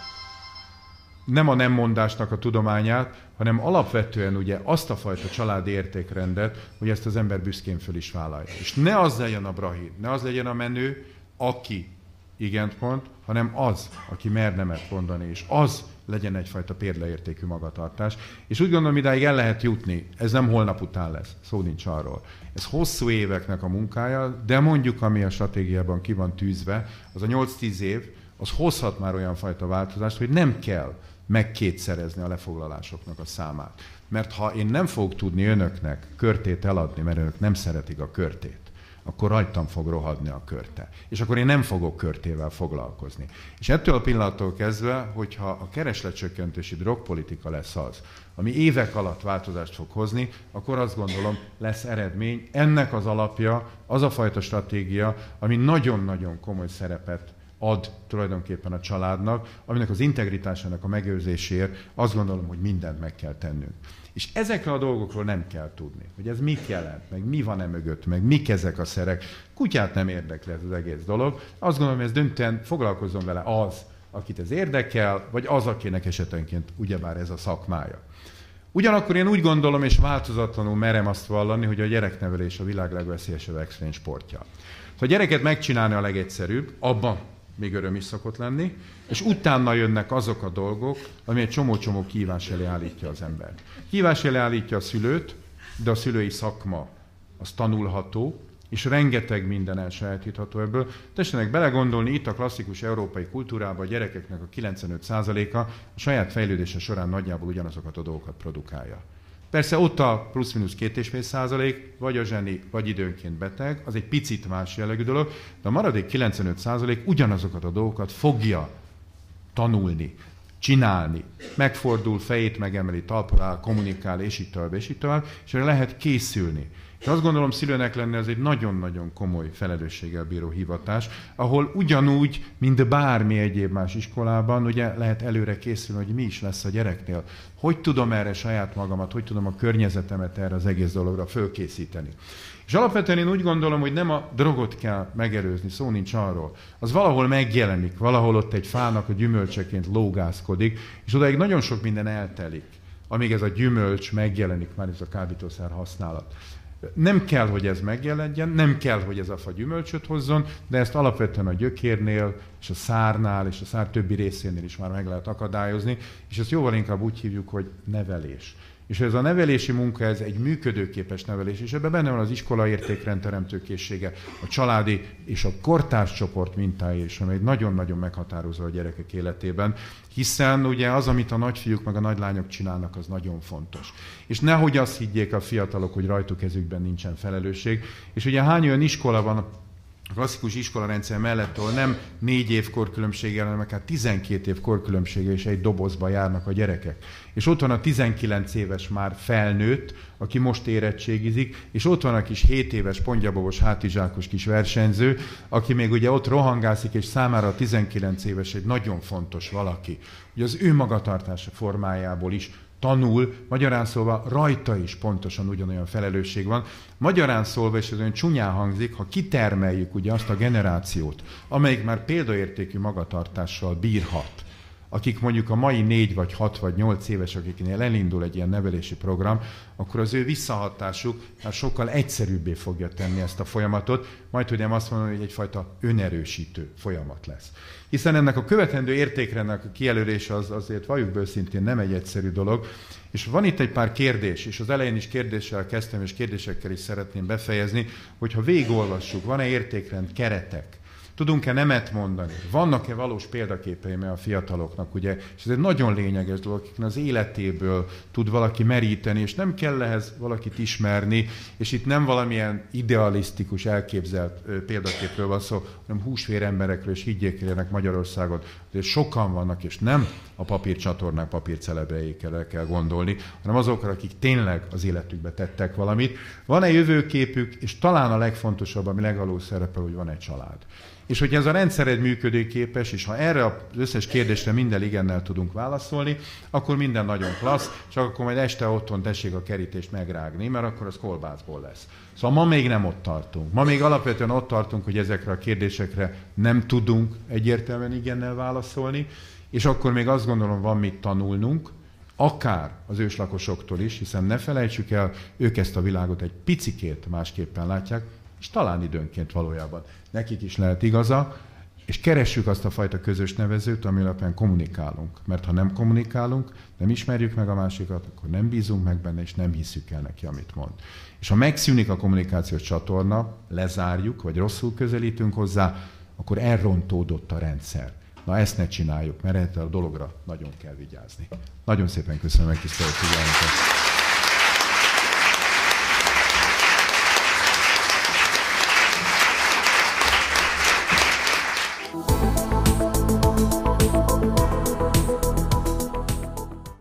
nem a nemmondásnak a tudományát, hanem alapvetően ugye azt a fajta családi értékrendet, hogy ezt az ember büszkén föl is vállalja. És ne az legyen a brahid, ne az legyen a menő, aki igent mond, hanem az, aki mer nemet mondani, és az, legyen egyfajta példaértékű magatartás. És úgy gondolom, idáig el lehet jutni, ez nem holnap után lesz, szó nincs arról. Ez hosszú éveknek a munkája, de mondjuk, ami a stratégiában ki van tűzve, az a 8-10 év, az hozhat már olyan fajta változást, hogy nem kell megkétszerezni a lefoglalásoknak a számát. Mert ha én nem fogok tudni önöknek körtét eladni, mert önök nem szeretik a körtét, akkor rajtam fog rohadni a körte. És akkor én nem fogok körtével foglalkozni. És ettől a pillanattól kezdve, hogyha a keresletcsökkentési drogpolitika lesz az, ami évek alatt változást fog hozni, akkor azt gondolom, lesz eredmény. Ennek az alapja az a fajta stratégia, ami nagyon-nagyon komoly szerepet ad tulajdonképpen a családnak, aminek az integritásának a megőrzéséért azt gondolom, hogy mindent meg kell tennünk. És ezekről a dolgokról nem kell tudni, hogy ez mit jelent, meg mi van mögött, meg mik ezek a szerek. Kutyát nem érdekli ez az egész dolog. Azt gondolom, hogy ez döntően foglalkozzon vele az, akit ez érdekel, vagy az, akinek esetenként ugyebár ez a szakmája. Ugyanakkor én úgy gondolom, és változatlanul merem azt vallani, hogy a gyereknevelés a világ legveszélyesebb extrém sportja. Ha a gyereket megcsinálni a legegyszerűbb, abban még öröm is szokott lenni, és utána jönnek azok a dolgok, ami egy csomó-csomó kihívás elé állítja az embert. Kihívás elé állítja a szülőt, de a szülői szakma az tanulható, és rengeteg minden elsajátítható ebből. Tessenek belegondolni, itt a klasszikus európai kultúrában a gyerekeknek a 95%-a a saját fejlődése során nagyjából ugyanazokat a dolgokat produkálja. Persze ott a plusz-minusz 2,5%, vagy a zseni, vagy időnként beteg, az egy picit más jellegű dolog, de a maradék 95% ugyanazokat a dolgokat fogja tanulni, csinálni, megfordul, fejét megemeli, talpra áll, kommunikál, és így tovább, és erre lehet készülni. És azt gondolom, szülőnek lenni az egy nagyon-nagyon komoly felelősséggel bíró hivatás, ahol ugyanúgy, mint bármi egyéb más iskolában, ugye lehet előre készülni, hogy mi is lesz a gyereknél. Hogy tudom erre saját magamat, hogy tudom a környezetemet erre az egész dologra fölkészíteni. És alapvetően én úgy gondolom, hogy nem a drogot kell megelőzni, szó nincs arról. Az valahol megjelenik, valahol ott egy fának a gyümölcseként lógászkodik, és odaig nagyon sok minden eltelik, amíg ez a gyümölcs megjelenik, már ez a kábítószer használat. Nem kell, hogy ez megjelenjen, nem kell, hogy ez a fa gyümölcsöt hozzon, de ezt alapvetően a gyökérnél, és a szárnál, és a szár többi részénél is már meg lehet akadályozni, és ezt jóval inkább úgy hívjuk, hogy nevelés. És ez a nevelési munka, ez egy működőképes nevelés, és ebben benne van az iskola értékrendteremtő készsége, a családi és a kortárs csoport mintája is, amely nagyon-nagyon meghatározó a gyerekek életében, hiszen ugye az, amit a nagyfiúk meg a nagylányok csinálnak, az nagyon fontos. És nehogy azt higgyék a fiatalok, hogy rajtuk kezükben nincsen felelősség. És ugye hány olyan iskola van a klasszikus iskolarendszer mellett, ahol nem 4 év korkülönbséggel, hanem akár 12 év korkülönbséggel és egy dobozba járnak a gyerekek. És ott van a 19 éves már felnőtt, aki most érettségizik, és ott van a kis 7 éves pontyabobos, hátizsákos kis versenyző, aki még ugye ott rohangászik, és számára a 19 éves egy nagyon fontos valaki. Ugye az ő magatartása formájából is tanul, magyarán szólva rajta is pontosan ugyanolyan felelősség van. Magyarán szólva, és ez olyan csúnyán hangzik, ha kitermeljük ugye azt a generációt, amelyik már példaértékű magatartással bírhat, akik mondjuk a mai 4 vagy 6 vagy 8 éves, akiknél elindul egy ilyen nevelési program, akkor az ő visszahatásuk már sokkal egyszerűbbé fogja tenni ezt a folyamatot, majd hogy nem azt mondom, hogy egyfajta önerősítő folyamat lesz. Hiszen ennek a követendő értékrendnek a kijelölése az azért valljuk be őszintén nem egy egyszerű dolog, és van itt egy pár kérdés, és az elején is kérdéssel kezdtem, és kérdésekkel is szeretném befejezni, hogyha végigolvassuk, van-e értékrend, keretek, tudunk-e nemet mondani? Vannak-e valós példaképeim a fiataloknak, ugye? És ez egy nagyon lényeges dolog, akiknek az életéből tud valaki meríteni, és nem kell ehhez valakit ismerni, és itt nem valamilyen idealisztikus, elképzelt példaképről van szó, hanem húsvér emberekről, és higgyék éljenek Magyarországon. De sokan vannak, és nem a papírcsatornák, papírcelebreikkel kell gondolni, hanem azokra, akik tényleg az életükbe tettek valamit. Van-e jövőképük, és talán a legfontosabb, ami legalul szerepel, hogy van egy család. És hogyha ez a rendszer működőképes, és ha erre az összes kérdésre minden igennel tudunk válaszolni, akkor minden nagyon klassz, csak akkor majd este otthon tessék a kerítést megrágni, mert akkor az kolbászból lesz. Szóval ma még nem ott tartunk. Ma még alapvetően ott tartunk, hogy ezekre a kérdésekre nem tudunk egyértelműen igennel válaszolni, és akkor még azt gondolom, van mit tanulnunk, akár az őslakosoktól is, hiszen ne felejtsük el, ők ezt a világot egy picikét másképpen látják, és talán időnként valójában nekik is lehet igaza, És keressük azt a fajta közös nevezőt, ami alapján kommunikálunk. Mert ha nem kommunikálunk, nem ismerjük meg a másikat, akkor nem bízunk meg benne, és nem hiszük el neki, amit mond. És ha megszűnik a kommunikációs csatorna, lezárjuk, vagy rosszul közelítünk hozzá, akkor elrontódott a rendszer. Na ezt ne csináljuk, mert erre a dologra nagyon kell vigyázni. Nagyon szépen köszönöm megtisztelő figyelmet.